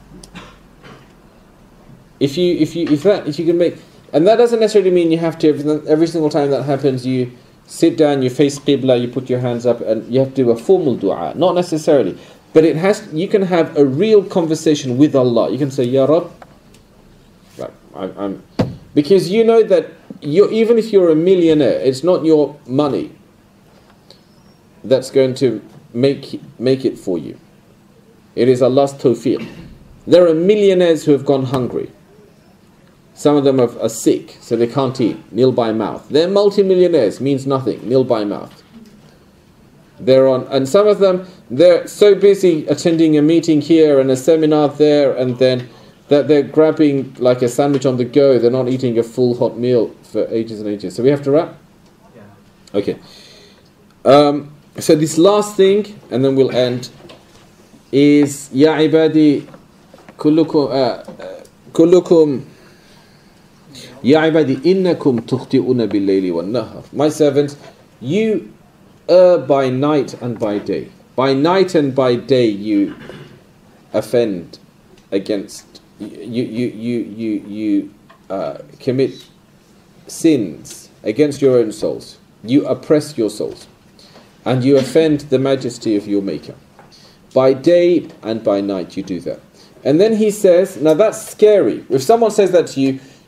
if you if you if that if you can make, and that doesn't necessarily mean you have to every, every single time that happens you sit down, you face Qibla, you put your hands up, and you have to do a formal dua. Not necessarily, but it has. You can have a real conversation with Allah. You can say, Ya Rabb, right, I'm, I'm because you know that you even if you're a millionaire, it's not your money that's going to make make it for you. It is Allah's tawfiq. There are millionaires who have gone hungry. Some of them are, are sick, so they can't eat, nil by mouth. They're multi-millionaires, means nothing, nil by mouth. They're on, and some of them, they're so busy attending a meeting here and a seminar there, and then that they're grabbing like a sandwich on the go. They're not eating a full hot meal for ages and ages. So we have to wrap? Yeah. Okay. Um, so this last thing, and then we'll end, is Ya ibadi kullukum uh, kullukum Ya ibadi innakum tukhti'una bil-layli wan-nahar. My servants, you err by night and by day. By night and by day you offend against, you you you you you uh, commit sins against your own souls. You oppress your souls, and you offend the majesty of your Maker. By day and by night you do that. And then he says, now that's scary. If someone says that to you,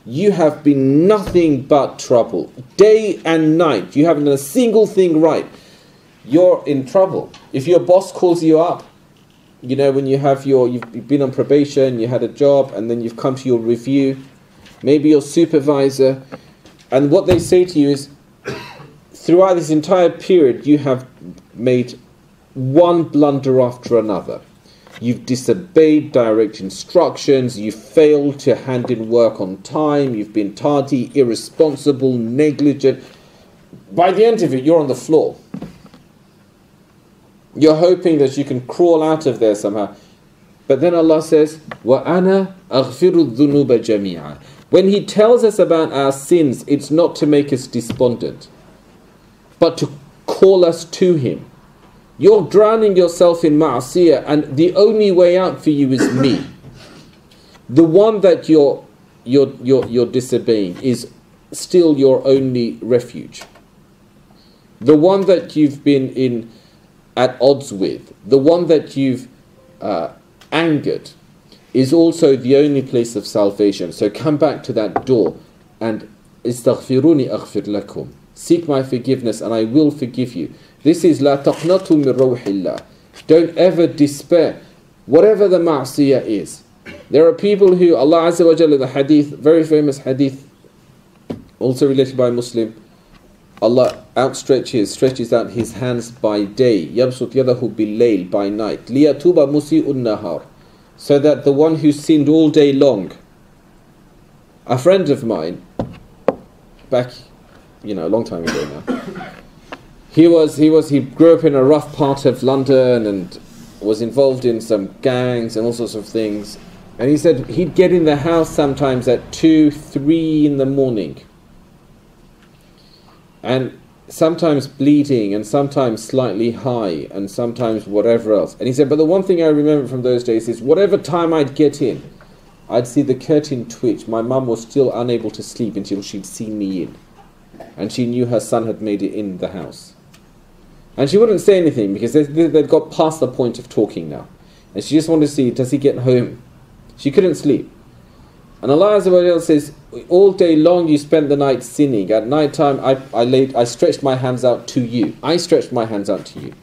you have been nothing but trouble. Day and night, you haven't done a single thing right. You're in trouble. If your boss calls you up, you know, when you have your, you've been on probation, you had a job, and then you've come to your review, maybe your supervisor, and what they say to you is, throughout this entire period, you have made one blunder after another. You've disobeyed direct instructions, you've failed to hand in work on time, you've been tardy, irresponsible, negligent. By the end of it, you're on the floor. You're hoping that you can crawl out of there somehow. But then Allah says, وَأَنَا أَغْفِرُ الذُّنُوبَ جَمِيعًا. When He tells us about our sins, it's not to make us despondent, but to call us to Him. You're drowning yourself in ma'asiyah, and the only way out for you is me. The one that you're, you're, you're, you're disobeying is still your only refuge. The one that you've been in at odds with, the one that you've uh, angered, is also the only place of salvation. So come back to that door and istaghfiruni aghfir lakum. Seek my forgiveness and I will forgive you. This is la taqnatu min rawhillah. Don't ever despair, whatever the ma'siyah is. There are people who, Allah Azza wa Jalla, the hadith, very famous hadith, also related by Muslim, Allah outstretches, stretches out His hands by day, yabsut yadahu bil-layl, by night, liyatuba musi'un nahar, so that the one who sinned all day long. A friend of mine, back, you know, a long time ago now, he was, he was, he grew up in a rough part of London and was involved in some gangs and all sorts of things. And he said he'd get in the house sometimes at two, three in the morning, and sometimes bleeding, and sometimes slightly high, and sometimes whatever else. And he said, but the one thing I remember from those days is whatever time I'd get in, I'd see the curtain twitch. My mum was still unable to sleep until she'd seen me in. And she knew her son had made it in the house. And she wouldn't say anything because they, they'd got past the point of talking now. And she just wanted to see, does he get home? She couldn't sleep. And Allah Azza wa Jalla says, all day long you spent the night sinning. At night time I, I, laid, I stretched my hands out to you. I stretched my hands out to you.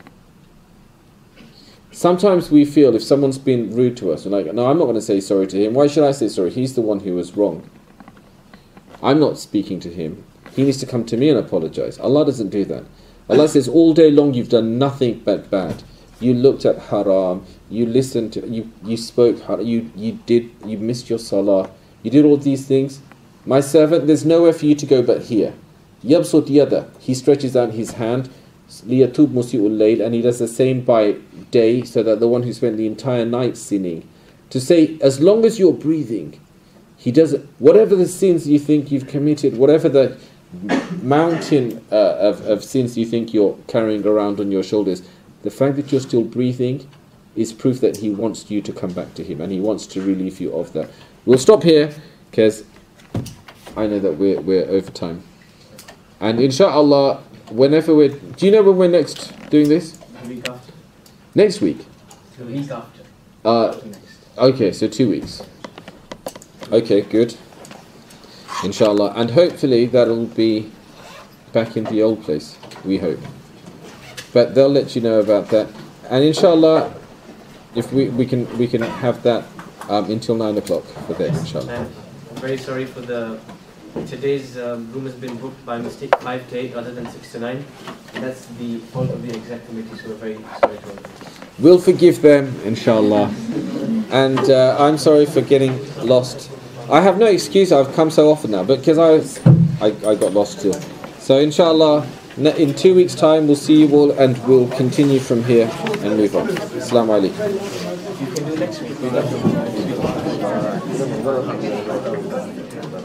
Sometimes we feel if someone's been rude to us, we're like, no, I'm not going to say sorry to him. Why should I say sorry? He's the one who was wrong. I'm not speaking to him. He needs to come to me and apologize. Allah doesn't do that. Allah says, all day long you've done nothing but bad. You looked at haram, you listened to, you, you spoke, you, you did, you missed your salah, you did all these things. My servant, there's nowhere for you to go but here. Yabsut yada, he stretches out his hand, liyatub musi'ul layl, and he does the same by day, so that the one who spent the entire night sinning, to say, as long as you're breathing, he does it. Whatever the sins you think you've committed, whatever the mountain uh, of, of sins you think you're carrying around on your shoulders, the fact that you're still breathing is proof that He wants you to come back to Him, and He wants to relieve you of that. We'll stop here because I know that we're we're over time. And inshallah, whenever we're, do you know when we're next doing this? The week after. Next week. The week after. Uh, okay, so two weeks. Okay, good. Inshallah, and hopefully that'll be back in the old place. We hope. But they'll let you know about that. And inshallah, if we we can we can have that um, until nine o'clock for that. Inshallah. And I'm very sorry for the today's um, room has been booked by mistake five to eight rather than six to nine. And that's the fault of the exec committee. So we're very sorry for it. We'll forgive them, inshallah. And uh, I'm sorry for getting lost. I have no excuse. I've come so often now, but because I, was, I I got lost too. So inshallah, in two weeks' time we'll see you all, and we'll continue from here and move on. Assalamu alaikum. You can do next week.